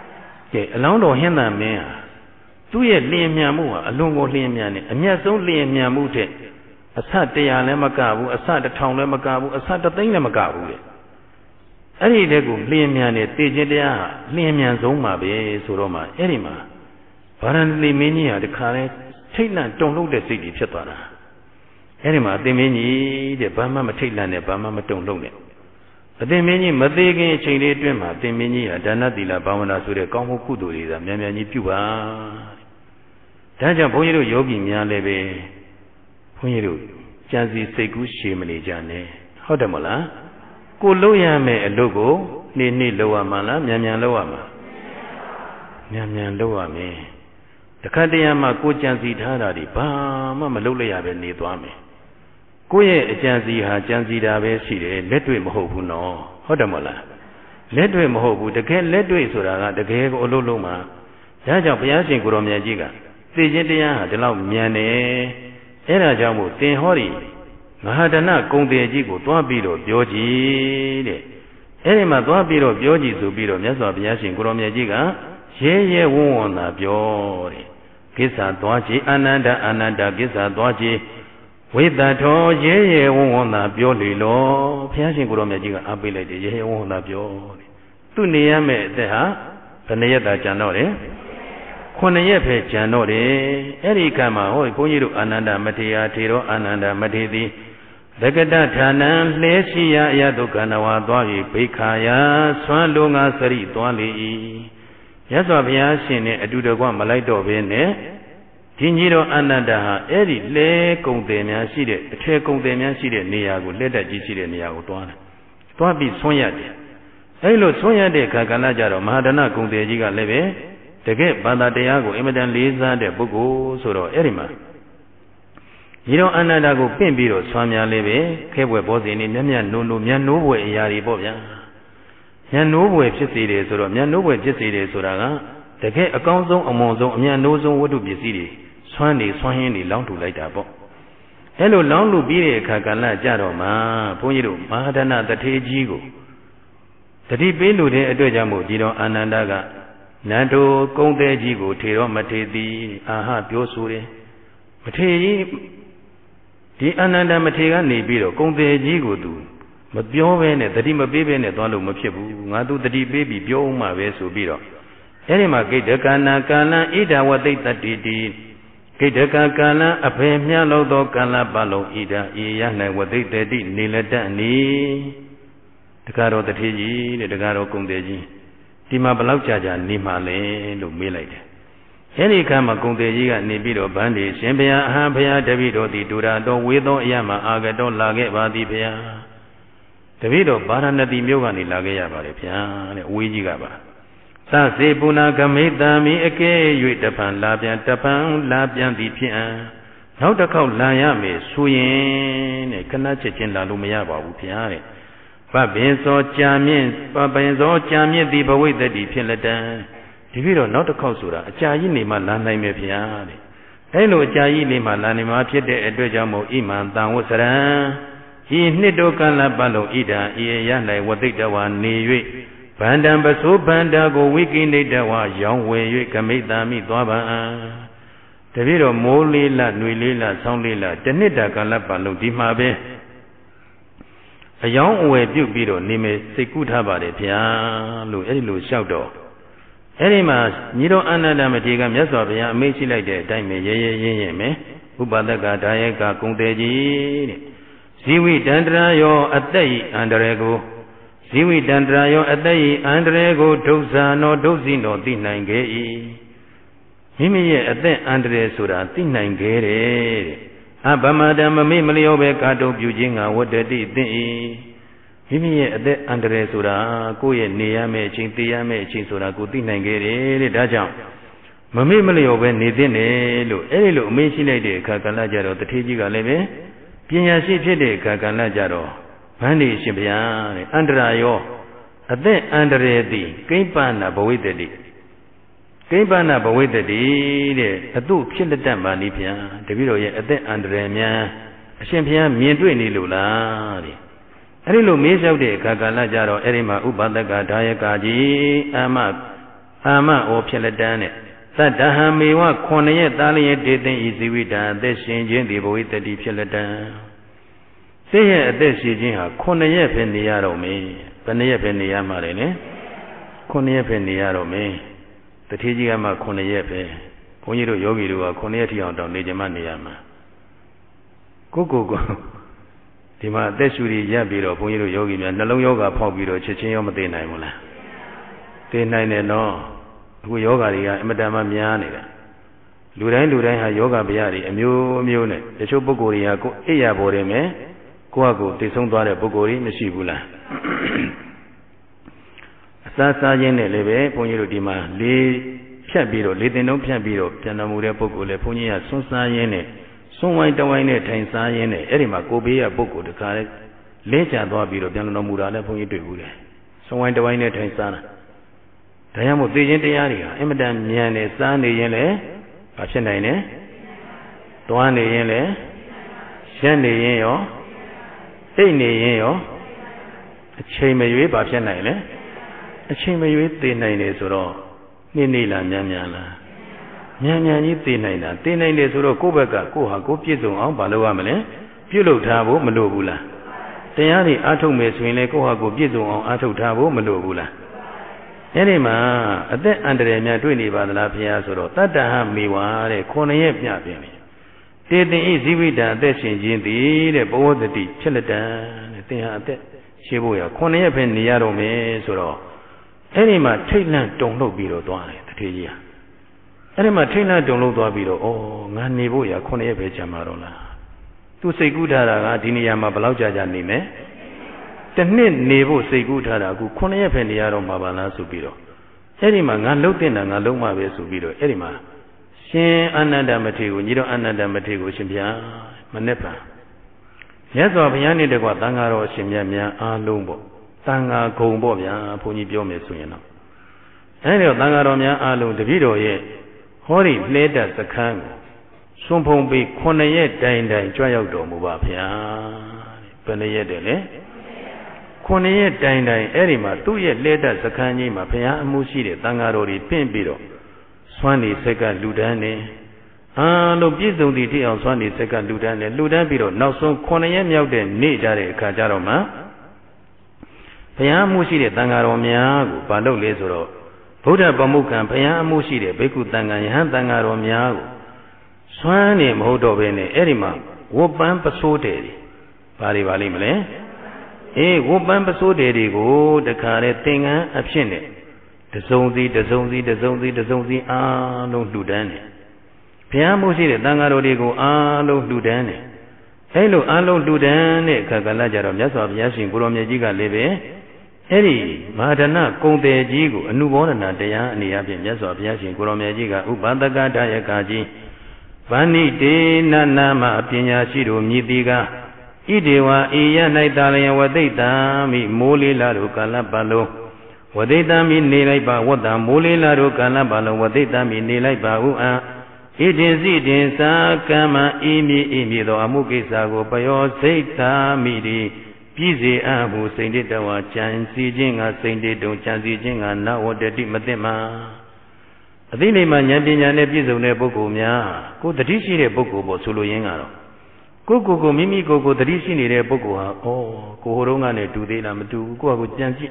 ကဲအလောင်းတော်ဟင်းသာမင်းဟာသူ့ရဲ့လျင်မြန်မှုဟာအလွန်ကိုလျင်မြန်နေအမျက်ဆုံးလျင်မြန်မှုတဲ့အဆတရားလည်းမကဘူးအဆတစ်ထောင်လည်းမကဘူးအဆတစ်သိန်းလည်းမကဘူးလေအဲ့ဒီတဲ့ကိုလျင်မြန်နေတည်ခြင်းတရားဟာလျင်မြန်ဆုံးပါပဲဆိုတော့မှအဲ့ဒီမှာဗာရဏသီမင်းကြီးဟာတခါလဲထိတ်လန့်တုန်လှုပ်တဲ့စိတ်ကြီးဖြစ်သွားတာအဲ့ဒီမှာအသင်မင်းကြီးတဲ့ဘာမှမထိတ်လန့်နဲ့ဘာမှမတုန်လှုပ်နဲ့အသင်မင်းကြီးမသေးခင်အချိန်လေးအတွင်းမှာအသင်မင်းကြီးဟာဒါနသီလဘာဝနာဆိုတဲ့ကောင်းမှုကုသိုလ်တွေသာမြန်မြန်ကြီးပြုပါဒါကြောင့်ဘုန်းကြီးတို့ယောဂီများလည်းပဲဘုန်းကြီးတို့ကြံစီစိတ်ကူးရှည်မနေကြနဲ့ဟုတ်တယ်မလားကိုလုပ်ရမယ်အလုပ်ကိုနေ့နေ့လုပ်ရမှာလားမြန်မြန်လုပ်ရမှာမြန်မြန်လုပ်ရမယ်တခါတရံမှာကိုကြံစီထားတာဒီဘာမှမလုပ်လိုက်ရပဲနေသွားမယ်ကိုယ့်ရဲ့အကြံစီဟာကြံစီတာပဲရှိတယ်လက်တွေ့မဟုတ်ဘူးနော်ဟုတ်တယ်မလားလက်တွေ့မဟုတ်ဘူးတကယ်လက်တွေ့ဆိုတာကတကယ်ကိုအလုပ်လုပ်မှာဒါကြောင့်ဘုရားရှင်ကိုရောင်မြတ်ကြီးကသိခြင်းတရားဟာဒီလောက်မြန်တယ်အဲ့ဒါကြောင့်မို့သင်ဟောဒီမဟာဒနဂုံတေကြီးကိုတွားပြီးတော့ပြောကြည့်တဲ့အဲ့ဒီမှာတွားပြီးတော့ပြောကြည့်ဆိုပြီးတော့မြတ်စွာဘုရားရှင်ကိုရောင်မြတ်ကြီးကရဲရဲဝံ့ဝံ့သာပြောတဲ့ကိစ္စသွားကြည့်အာနန္ဒအာနန္ဒကိစ္စသွားကြည့်ဝိတ္တထောရဲရဲဝံ့ဝံ့သာပြောလေလောဘုရားရှင်ကိုရောင်မြတ်ကြီးကအားပေးလိုက်တယ်ရဲရဲဝံ့ဝံ့သာပြောတဲ့သူနေရမယ့်အသက်ဟာဘယ်နှရက်သာကြံတော့တယ်ခုနှစ်ရက်ပဲကြံတော့တယ်အဲ့ဒီကမှာဟောဘုန်းကြီးတို့အာနန္ဒမထေရထေရောအာနန္ဒမထေသည်သကတဌာနံလှဲရှိရအယတုကဏဝါသွား၍ဘိခာယဆွမ်းလုံးငါစရိသွားလေ၏ရသော်ဘုရားရှင်နဲ့အတူတကွမလိုက်တော့ဘဲနဲ့ဒီကြီးတော်အာနန္ဒဟာအဲ့ဒီလဲကုံတယ်များရှိတဲ့အထေကုံတယ်များရှိတဲ့နေရာကိုလက်တက်ကြီးရှိတဲ့နေရာကိုတွားတယ်တွားပြီးဆွမ်းရတယ်အဲ့လိုဆွမ်းရတဲ့အခါကလည်းကြတော့မဟာဒနကုံတယ်ကြီးကလည်းပဲတကယ်ဘာသာတရားကိုအင်မတန်လေးစားတဲ့ပုဂ္ဂိုလ်ဆိုတော့အဲ့ဒီမှာဒီတော့အနန္တကိုပင့်ပြီးတော့ဆွမ်းများလေးပဲခဲပွဲဘောဇင်နေမြတ်မြတ်နိုးနိုးမြတ်နိုးပွဲအရာတွေပေါ့ဗျာမြတ်နိုးပွဲဖြစ်စေတယ်ဆိုတော့မြတ်နိုးပွဲဖြစ်စေတယ်ဆိုတာကတကယ်အကောင်းဆုံးအမွန်ဆုံးအမြတ်နိုးဆုံးဝတ္ထုပစ္စည်းတွေဆွမ်းနေဆွမ်းရင်းတွေလောင်းထူလိုက်တာပေါ့အဲ့လိုလောင်းလူပြီးတဲ့အခါကလည်းကြတော့မှဘုန်းကြီးတို့မဟာဒနတထေကြီးကိုတတိပေးလို့တဲ့အတွက်ကြောင့်မို့ဒီတော့အာနန္ဒကနန္တိုကုံသေးကြီးကိုထေရောမထေသည်အာဟပြောဆိုတယ်မထေကြီးဒီအာနန္ဒမထေကနေပြီးတော့ကုံသေးကြီးကိုသူမပြောဘဲနဲ့တတိမပေးဘဲနဲ့သွားလို့မဖြစ်ဘူးငါသူတတိပေးပြီးပြောမှပဲဆိုပြီးတော့အဲ့ဒီမှာဂိတကနာကာလံဣဒဝသိတ္တတိတိဂိတကကာလံအဖေမြလောက်သောကာလပတ်လုံးဣဒဤရ၌ဝသိတ္တတိနေလတ္တနိတကားတော်တထေကြီးတဲ့တကားတော်ကုံသေးကြီးဒီမှာဘလောက်ကြာကြာနေမှလဲလို့မေးလိုက်တယ်အဲဒီအခါမှာကုံသေးကြီးကနေပြီးတော့ဗန်းဒီရှင်ဘုရားအဟံဘုရားတပည့်တော်သည်ဒူရာတော်ဝေသောအရမအာဂတော်လာခဲ့ပါသည်ဘုရားတပည့်တော်ဗာရဏသီမြို့ကနေလာခဲ့ရပါတယ်ဗျာတဲ့အဝေးကြီးကပါသစေပုနာကမိတံမိအကဲ၍တပံလာပြန်တပံလာပြန်သည်ဖြစ်အံနောက်တစ်ခေါက်လာရမယ်ဆိုရင်တဲ့ခဏချက်ချင်းလာလို့မရပါဘူးဗျာတဲ့ပပင်စောကြာမြင့်ပပင်စောကြာမြင့်သည်ဘဝိတ္တိဖြစ်လက်တံဒီပြီးတော့နောက်တစ်ခေါက်ဆိုတာအကြာကြီးနေမှလာနိုင်မယ်ဗျာတဲ့အဲလိုအကြာကြီးနေမှလာနိုင်မှာဖြစ်တဲ့အတွက်ကြောင့်မို့ဣမံတံဝဆရံဤနှစ်တို့ကလပတ်လုံးဣဒံဤရ၌ဝသိတဝါနေ၍ဗန္တံပစိုးဗန္တာကိုဝိကိနေတဝါရောင်းဝယ်၍ကမိတံမိသွားပါံတပည့်တော်မိုးလေးလနှွေလေးလဆောင်းလေးလတနှစ်တာကလပတ်လုံးဒီမှာပဲအယောင်းအဝယ်ပြုတ်ပြီးတော့နေမယ်စိတ်ကူးထားပါတယ်ဗျာလို့အဲ့ဒီလိုလျှောက်တော့အဲ့ဒီမှာညီတော်အာနန္ဒမထေရကမြတ်စွာဘုရားအမိန့်ရှိလိုက်တဲ့အတိုင်းပဲရဲရဲရင်းရင်းပဲဥပဒကဒါယကကုံတေကြီးတဲ့ဇီဝိတန္တရာယောအသက်ဤအန္တရာယ်ကိုဇီဝိတန္တရာယောအသက်ဤအန္တရာယ်ကိုဒုက္ခနောဒုက္ခိနောသိနိုင်ခဲ့၏မိမိရဲ့အသက်အန္တရာယ်ဆိုတာသိနိုင်ခဲ့တယ်တဲ့အဗမတံမမေ့မလျောပဲကာတုံပြုခြင်းငါဝတ္တတိသင်၏မိမိရဲ့အသက်အန္တရာယ်ဆိုတာကိုယ့်ရဲ့နေရမယ့်အချိန်သိရမယ့်အချိန်ဆိုတာကိုသိနိုင်ခဲ့တယ်တဲ့ဒါကြောင့်မမေ့မလျောပဲနေသင့်တယ်လို့အဲ့ဒီလိုအမေးရှိလိုက်တဲ့အခါကလည်းကြတော့တထေးကြီးကလည်းပဲပညာရှိဖြစ်တဲ့အခါကလည်းကြတော့ဗန္ဒီရှင်ဗျာတဲ့အန္တရာယောအသက်အန္တရာယ်သည်ကိမ့်ပနာဘဝိတ္တိကိမ့်ပနာဘဝိတ္တိတဲ့အတုဖြစ်လက်တတ်ပါလိဗျာတပည့်တော်ရဲ့အသက်အန္တရာယ်များအရှင်ဘုရားမြင်တွေ့နေလို့လားတဲ့အဲ့ဒီလိုမေးလျှောက်တဲ့အခါကလည်းကြတော့အဲ့ဒီမှာဥပဒကဒါယကကြီးအာမ ama or Piladane, that Dahamiwa, Cornea, Dali, Didin, Izivida, this Shinjin, the boy that he Piladan. Say here, this Shinjin, Cornea Pendiaro me, Penea Pendia Marine, Cornea Pendiaro me, the Tijama Cornea, Ponyo Yogi, Cornea on Nijamaniama. Go go go. Tima, this should be Yabiro, Ponyo Yogi, and Nalo Yoga Pobiro, Chichinoma de Naimula. De Nine no. Who yoga, Madame Mianida. Ludan Ludan yoga biari, a mu mune, the Chobogori, Ea Boreme, Coago, the Sondare Bogori, Messibula. Sasa Yene Leve, Ponyo Dima, Lee Piabiro, Lidino Piabiro, Pianamura Bogole, Ponia, Sonsa Yene, Sonwine Tawine, Tansa Yene, Erima, Gobea Bogo, the Kare, Lecha Dobiro, Pianomura, Ponyo de Gule. Sonwine Tawine, Tansana. Tayamo Dijin Diaria, Emidan Yane, Sani Yele, Pachanine, Tuane Yele, Shani Yeo, Tini Yeo, a chamber Pachanine, a chamber with the nine Suro, Ninila Nyanyala. Nyanyani Tinina, Tinina Suro Kubaka, Koha, Kopizo, Baluamele, Pulo Tabo, Malobula. Tayani Atome Swine Koha Gopizo, Ato Tabo, Malobula. Anima, at that under the Matwini Badala Piazzo, Tata Miwa, Cornea Piapini. Did the easy with that, that's in the board the Chilatan, they had that Shibuya, Cornea Peniaro me, so. Anima, Taylor don't look below Dwani, the Tia. Anima, Taylor don't look below, oh, Nanibuya, Cornea Pechamarola. To say good at Diniyama Balauja Nime. The name Nevo say good Haragu, Cornea Peniaro Mabana Subiro. Erima, Nalutin and Aloma Subiro, Erima. Shin Ananda Matego, Nido Ananda Matego, Shimbia, Manepa. Yes, of Yani de Guatangaro, Shimia, Alumbo, Tanga Combobia, Punibio Mesuino. Any of Tangaromia Alu, the video ye, Hori, later the Kang, Sumpong be Cornea Dine, Joyodo Mubapia, Penayedele. Cornea Dine, Erima, two years later, Sakani, Mapia, Musiri, Tangarori, Pimbiro, Swani, Seka, Ludane. Ah, no Bizo di on Swani, Seka, Ludane, Ludabiro, now so Cornea Yaude, Nidare, Kajaroma. Pia Musiri, Tangaromia, Palo Lesoro, Buddha Bamukan, Pia Musiri, Beku Tangan, Tangaromia, Swani, Modovene, Erima, Woban Pasote, Pari Valimele. Eh, Woban Pasode go, the Kare Tinga, Abshine. The Zonzi, the Zonzi, the Zonzi, the Zonzi, ah, no Ludane. Piamusi, the Tangarodigo, ah, no Ludane. Hello, Alo Ludane, Kakalaja of Yasov Yashin, Guromajiga Leve. Eri, Madana, Conde Jigo, a new born Dea, and the Abin Yasov Yashin, Guromajiga, Ubadaga Dayakaji. Vani de Nanama, Pina Shido, Nidiga. Idewa iya naitalia wadita mi muli laru kalapalo wadita mi nilai ba wada muli laru kalapalo wadita mi nilai ba ua idin zidin sa kama imi imi do amuki sago payo seita mi di pizi abu sendi dawa chansi jinga sendi dong chansi jinga na wadati matema adini ma nyapinya ne pizo ne buku mya ko tadishi ne buku bo sulu yingaro Coco Mimi Coco, the Rishi in a Boko, oh, Coronga to the Lamatu, Coco Janji.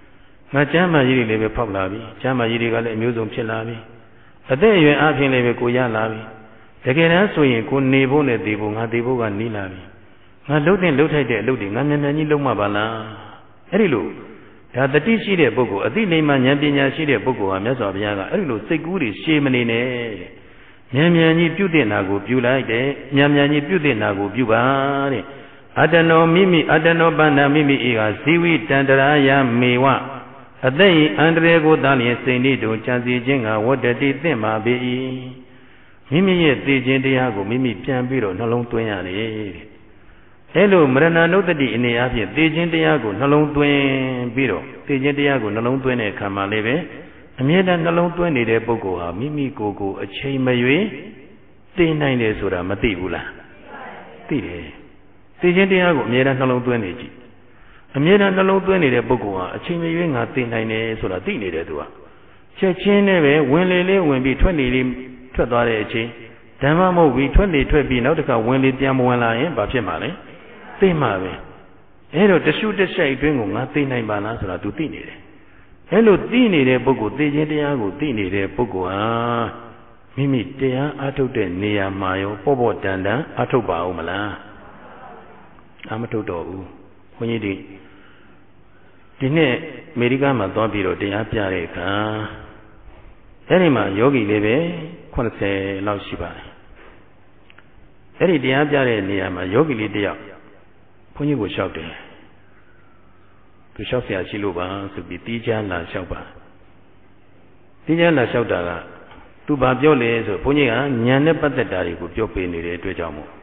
Nachama Yiri Leve Pablavi, Chama Yirigal Museum Chilavi. A day you are asking Leve Koya Lavi. Again, answer you could never let the Bunga de Boga Nilavi. Not loading, loaded, loading, and then you Mabala. Erilu. That the Tishi de Boko, a Dilema Yampinya Shide Boko, a mess of Yaga, Erilu, say good is shaman. Nyamyani più de nago più like, Nyamyani più de nago più bari. Adano mimi, Adano bana mimi iga, siwi tandaraya mewa. Adai Andrego Dali Senido, Chansi Jinga, what the did them be. Mimi yet the Jindiago, Mimi Piambiro, no long twin. Hello, Marana no the D in the Abbey, the Jindiago, no long twin biro, the Jindiago, no long twin, Kamaleve. A mere no twenty de Bogo, Mimi Gogo, a chain my way, the nine days or a Matibula. Tide. The Gentiago, mere no twenty. A mere no twenty de Bogo, a chain my wing at the nine days or a tiny de Dua. ချက်ချင်းနဲ့ပဲဝင်လေလေးဝင်ပြီးထွက်လေလေးထွက်သွားတဲ့အချိန်ဓမ္မမဟုတ်ပြီးထွက်လေထွက်ပြီးနောက်တစ်ခါဝင်လေပြန်မဝင်လာရင်ဘာဖြစ်မှာလဲသိမှာပဲအဲ့တော့တရှုတရှိုက်အတွင်းကိုငါသိနိုင်ပါလားဆိုတာ तू သိနေတယ်အဲ့လိုသိနေတဲ့ပုဂ္ဂိုလ်သိခြင်းတရားကိုသိနေတဲ့ပုဂ္ဂိုလ်ဟာမိမိတရားအားထုတ်တဲ့နေရာမှာရောပေါ့ပေါ့တန်တန်အားထုတ်ပါဦးမလားအားမထုတ်တော့ဘူးဘုန်းကြီးဒီဒီနေ့အမေရိကန်မှာသွားပြီးတော့တရားပြတဲ့အခါအဲ့ဒီမှာယောဂီလေးပဲခုနှစ်ဆယ်လောက်ရှိပါတယ်အဲ့ဒီတရားပြတဲ့နေရာမှာယောဂီလေးတစ်ယောက်ဘုန်းကြီးကိုလျှောက်တယ်သူလျှောက်เสียရှိလို့ပါဆိုပြီးတီးချမ်းလာလျှောက်ပါတီးချမ်းလာလျှောက်တာကသူဘာပြောလဲဆိုဘုန်းကြီးကဉာဏ်နဲ့ပတ်သက်တာတွေကိုပြောပေးနေတဲ့အတွက်ကြောင့်မို့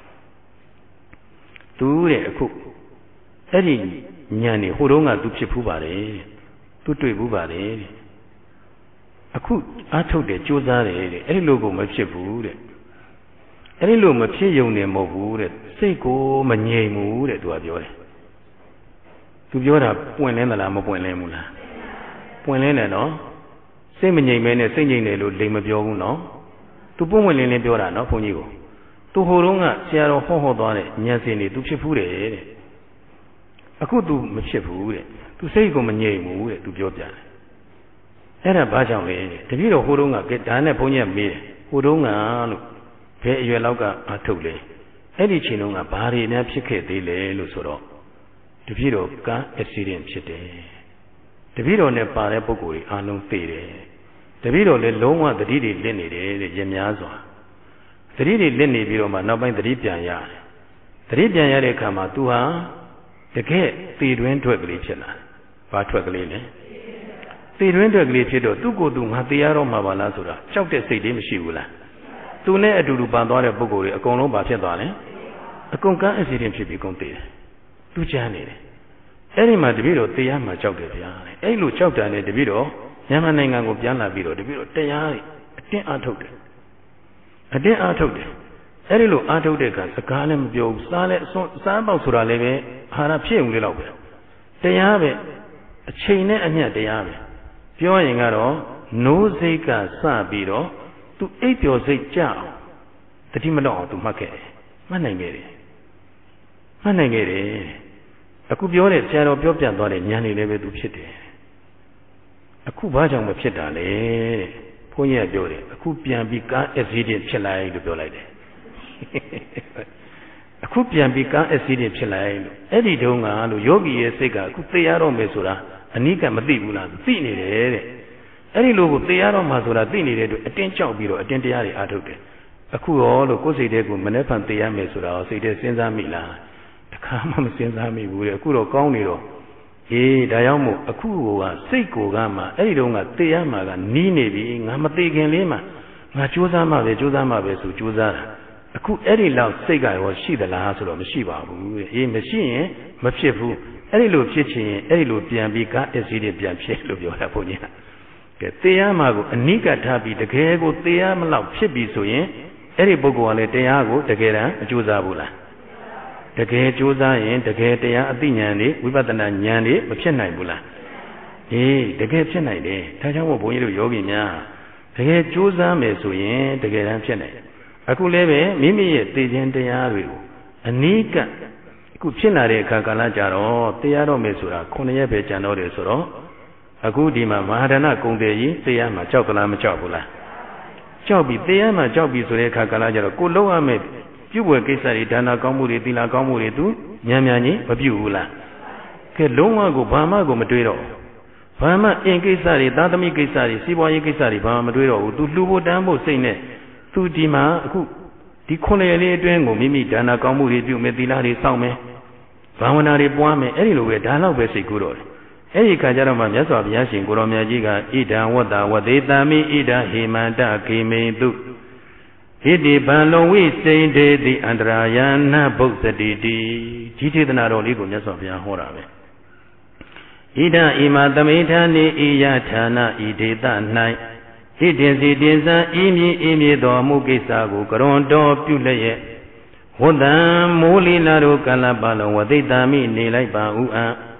သူတဲ့အခုအဲ့ဒီဉာဏ်นี่ဟိုတုန်းကသူဖြစ်ဖူးပါတယ်သူတွေ့ဖူးပါတယ်အခုအားထုတ်တယ်ကြိုးစားတယ်တဲ့အဲ့ဒီလိုကိုမဖြစ်ဘူးတဲ့အဲ့ဒီလိုမဖြစ်ယုံနေမဟုတ်ဘူးတဲ့စိတ်ကိုမငြိမ်ဘူးတဲ့သူကပြောတယ်သူပြောတာပွင့်လင်းသလားမပွင့်လင်းဘူးလားပွင့်လင်းတယ်နော်စိတ်မငြိမ်မဲနဲ့စိတ်ငြိမ်တယ်လို့လိမ်မပြောဘူးနော်သူပွင့်ပွင့်လင်းလင်းပြောတာနော်ဘုန်းကြီးကိုသူဟိုတုန်းကဆရာတော်ဟောဟောသွားတဲ့ဉာဏ်စင်တွေသူဖြစ်ဖူးတယ်တဲ့အခုသူမဖြစ်ဘူးတဲ့သူစိတ်ကိုမငြိမ်ဘူးတဲ့သူပြောပြတယ်အဲ့ဒါဘာကြောင့်လဲတပည့်တော်ဟိုတုန်းကဒါနဲ့ဘုန်းကြီးကမေးတယ်ဟိုတုန်းကလို့ဘယ်အရွယ်လောက်ကအားထုတ်လဲအဲ့ဒီချိန်တုန်းကဘာတွေများဖြစ်ခဲ့သေးလဲလို့ဆိုတော့တပည့်တော်ကားအက်ဆီဒင့်ဖြစ်တယ်တပည့်တော်နဲ့ပါတဲ့ပုဂ္ဂိုလ်တွေအားလုံးသိတယ်တပည့်တော်လည်းလုံးဝသတိတွေလစ်နေတယ်တဲ့ရများစွာသတိတွေလစ်နေပြီးတော့မှနောက်ပိုင်းသတိပြန်ရတယ်သတိပြန်ရတဲ့အခါမှာ तू ဟာတကယ်သေတွင်းထွက်ကလေးဖြစ်လာတယ်ဘာထွက်ကလေးလဲသေတွင်းထွက်ကလေးဖြစ်တော့သူ့ကိုယ်သူငါသေရတော့မှာပါလားဆိုတာကြောက်တဲ့စိတ်လေးမရှိဘူးလားသူနဲ့အတူတူပန်သွားတဲ့ပုဂ္ဂိုလ်တွေအကုန်လုံးဘာဖြစ်သွားလဲအကုန်ကားအက်ဆီဒင့်ဖြစ်ပြီးကုန်သေတယ်သူချမ်းနေတယ်အဲ့ဒီမှာတပည့်တော်သေရမှာကြောက်တယ်ဗျာအဲ့လိုကြောက်တာနဲ့တပည့်တော်မြန်မာနိုင်ငံကိုပြန်လာပြီးတော့တပည့်တော်တရားအတင်းအားထုတ်တယ်အတင်းအားထုတ်တယ်အဲ့ဒီလိုအားထုတ်တဲ့အခါစကားလည်းမပြောဘူးစားလည်းအစွန်းစားပေါက်ဆိုတာလည်းပဲအာဟာရဖြစ်ုံလေးတော့ပဲတရားပဲအချိန်နဲ့အမျှတရားပဲပြောရင်ကတော့နိုးစိတ်ကစပြီးတော့သူအိပ်ပျော်စိတ်ကြအောင်တတိမတော့အောင်သူမှတ်ခဲ့တယ်မှတ်နိုင်ခဲ့တယ်မှတ်နိုင်ခဲ့တယ်အခုပြောတဲ့ဆရာတော်ပြောပြသွားတဲ့ဉာဏ်လေးလည်းပဲသူဖြစ်တယ်အခုဘာကြောင့်မဖြစ်တာလဲတဲ့ဘုန်းကြီးကပြောတယ်အခုပြန်ပြီးကားအက်ဆီဒင့်ဖြစ်လိုက်လို့ပြောလိုက်တယ်အခုပြန်ပြီးကားအက်ဆီဒင့်ဖြစ်လိုက်လို့အဲ့ဒီတုန်းကလို့ယောဂီရဲ့စိတ်ကအခုသိရတော့မယ်ဆိုတာအနိကမသိဘူးလားသိနေတယ်တဲ့အဲ့ဒီလိုကိုသိရတော့မှဆိုတာသိနေတဲ့အတွက်အတင်းကြောက်ပြီးတော့အတင်းတရားတွေအားထုတ်တယ်အခုရောလို့ကိုယ်စိတ်ထဲကိုမနှက်ဖန်သိရမယ်ဆိုတာကိုစိတ်ထဲစဉ်းစားမိလားတခါမှမစဉ်းစားမိဘူးတဲ့အခုတော့ကောင်းနေတော့အေးဒါကြောင့်မို့အခုကစိတ်ကိုကမှအဲ့ဒီတုန်းကသိရမှာကနီးနေပြီငါမသိခင်လေးမှာငါကြိုးစားမှပဲကြိုးစားမှပဲဆိုကြိုးစားတာအခုအဲ့ဒီလောက်စိတ်ကရောရှိသလားဆိုတော့မရှိပါဘူးတဲ့အေးမရှိရင်မဖြစ်ဘူးအဲ့ဒီလိုဖြစ်ချင်ရင်အဲ့ဒီလိုပြန်ပြီးကားအက်ဆီဒင့်ပြန်ဖြစ်လို့ပြောတာဘုန်းကြီးကကဲသိရမှာကိုအနိကထားပြီးတကယ်ကိုသိရမလောက်ဖြစ်ပြီဆိုရင်အဲ့ဒီပုဂ္ဂိုလ်ကလည်းတရားကိုတကယ်တမ်းအကျိုးစားဘူးလားတကယ်ကြိုးစားရင်တကယ်တရားအသိဉာဏ်တွေဝိပဿနာဉာဏ်တွေမဖြစ်နိုင်ဘူးလားအေးတကယ်ဖြစ်နိုင်တယ်ဒါကြောင့်မို့ဘုန်းကြီးတို့ယောဂီများတကယ်ကြိုးစားမယ်ဆိုရင်တကယ်တမ်းဖြစ်နိုင်တယ်အခုလည်းပဲမိမိရဲ့သိခြင်းတရားတွေကိုအနိကအခုဖြစ်လာတဲ့အခါကာလကြတော့တရားတော်မယ်ဆိုတာခုနှစ်ရက်ပဲကြံတော့တယ်ဆိုတော့အခုဒီမှာမဟာဒနာကုံတယ်ကြီးတရားမှာကြောက်သလားမကြောက်ဘူးလားကြောက်ပြီတရားမှာကြောက်ပြီဆိုတဲ့အခါကာလကြတော့ကိုလုံးရမယ်ပြုတ်ွယ်ကိစ္စတွေဒါနာကောင်းမှုတွေသီလကောင်းမှုတွေသူညံ့ညံ့ကြီးမပြုတ်ဘူးလားကဲလုံးဝကိုဘာမှကိုမတွေးတော့ဘာမှအင်ကိစ္စတွေသာသမီကိစ္စတွေစီးပွားရေးကိစ္စတွေဘာမှမတွေးတော့ဘူးသူလှူဖို့တန်းဖို့စိတ်နဲ့သူဒီမှာအခုဒီခုနှစ်ရက်လေးအတွင်းကိုမိမိဒါနာကောင်းမှုတွေပြုမယ်သီလတွေစောင့်မယ်ဘာဝနာတွေပွားမယ်အဲ့ဒီလိုပဲဒါတော့ပဲစိတ်ကူးတော့တယ်အဲ့ဒီခါကျတော့မှမြတ်စွာဘုရားရှင်ကိုရောင်မြတ်ကြီးကဣဒံဝတ္တဝသေတာမိဣဒံဟေမန္တခေမိတုဣတိပံလုံဝိစိန်တေတိအန္တရာယနာဗုဒ္ဓတိတိဒီထေသနာတော်လေးကိုမြတ်စွာဘုရားဟောတာပဲဣဒံဣမသမိဌာနိဣယဌာနဣဒေသ၌ဣတင်စီတင်စံဤမြည်ဤမြည်တော်မူကိစ္စကိုကရွန်တော်ပြုလျက်ဝတ္တံမိုးလီလာတို့ကလပလုံးဝသိတာမိနေလိုက်ပါဥအံ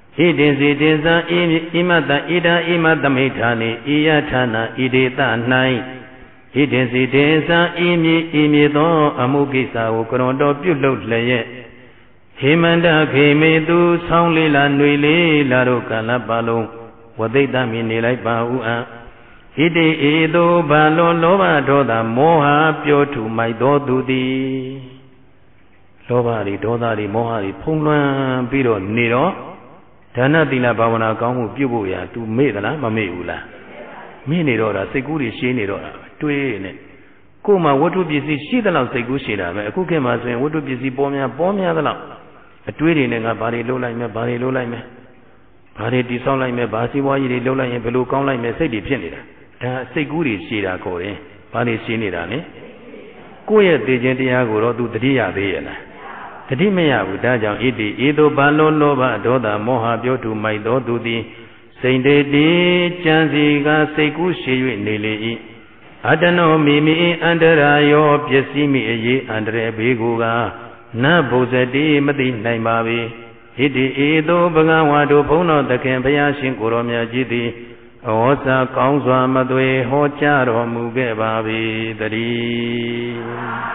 Idin Zidinza Imata Ida Imata Mitani Iyatana Idita Nai Idin Zidinza Imi Imido Amugisa Ukrondo Pulo Leye Himanda Kimidu Saulila Nuili Laruka Labalo Wadita Minilai Baua Idi Ido Balo Loba Doda Moha Pyotu Maido Dudi Lobari Dodari Mohari Punglan Biro Niro Dana Dila Bavana Kamu Pubuya to Medala Mameula Minidora Seguri Shinidora Twin Kuma what would be Shidala Segushida, Kukemas and what would be Bomia Bomia the Lam a twin in a body low like me, body low like me. Body dissolve like me, Basi Wai low like a blue con like me, say the Pinida. Seguri Shida Kore, Badi Shinidane. Queer Dejentiago to the Dia Dena. The Dimea with Dajan Idi, Ido Balo Loba, Doda, Moha, Biotu, my Dodudi, Saint Dedi, Chanziga, Sekushi, Nili, Adano, Mimi, Anderayo, Piesimi, Andre Biguga, Nabozadi, Madi, Naimavi, Idi, Ido, Bagawado, Pono, the Campaya, Shinkoromia, Jidi, Osa, Kaunza, Madwe, Hocharo, Mugebavi, Dari.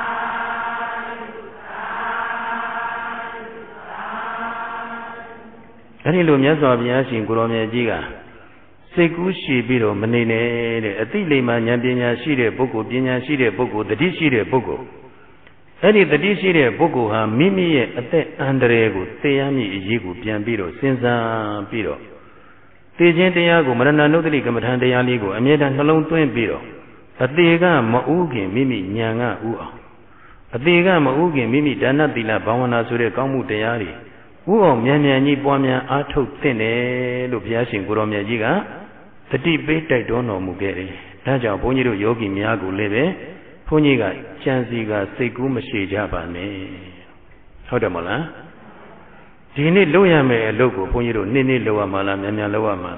Any lumias of Yashin Guromia Giga. Sekushi Biro Manine, a Tilima Yambina Shire Boko, Pina Shire Boko, the Dishire Boko. Any the Dishire Boko, ha Mimi, a te Andrego, Teami, Yigu, Piambiro, Senza Biro. Tejentiago, Marana Notary Kamatande Yaligo, and yet alone twin Biro. A Tega Maugi, Mimi, Nyanga Ua. A Tega Maugi, Mimi, Dana Dila Bawana Sure Kamu Teari. Uo Miani Bomia Ato Tene, Lupiashin Guromia Giga, the deep bait I don't know Mugeri, Taja Boniro Yogi Miago Leve, Poniga, Chanziga, Segu Mashi Jabane. How the Mola? Dini Loyame, a logo, Poniro, Nini Loa Mala, Mania Loa Mala.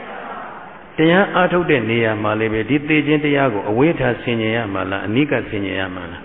Tia Ato de Nia Malebe, did the Gentiago, await her senior Mala, Nika senior Mala.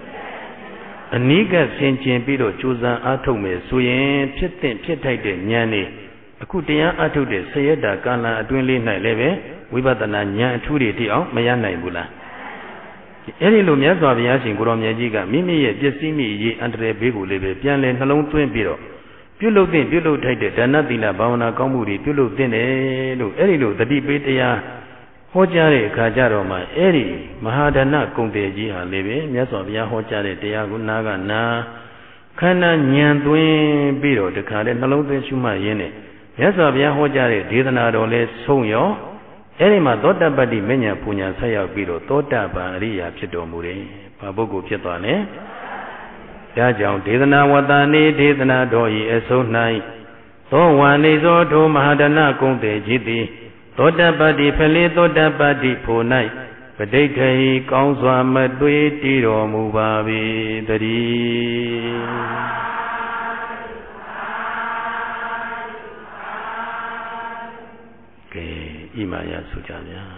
Aniga Saint Pido Chuza Atome, Suyen, Pitin, Pitate, Nyani, Akutia Atude, Sayeda, Gala, Dwinley Nileve, Wibatana Nyan Tudi, Mayana Bula. Any lumias of Yashin Guromia Giga, Mimi, Jessimi, Ye, Andre Bigu Leve, Pianle, Halon Twin Piro. Pulo Din, Pulo Tate, Danadila, Bauna, Kamuri, Pulo Dine, Erilu, the debate. Hojare Kajaroma, Eri, Mahadana Kundeji, Leve, Yasovia Hojare, Diago Naga Na, Kana Nyan Twin Biro, the Karen, Hello, the Shuma Yene, Yasovia Hojare, Didanado Le Soyo, Erima Dota Badi Menya Punya Saya Biro, Tota Baria Pidomure, Pabogo Pietone, Dajang, Didana Wadani, Didana Doi, Eso Nai, So one is Oto Mahadana Kundeji. Toda badi pele toda badi ponai Padekei kaunzwa madwe tiro mubavi dari Ke imaya sujanya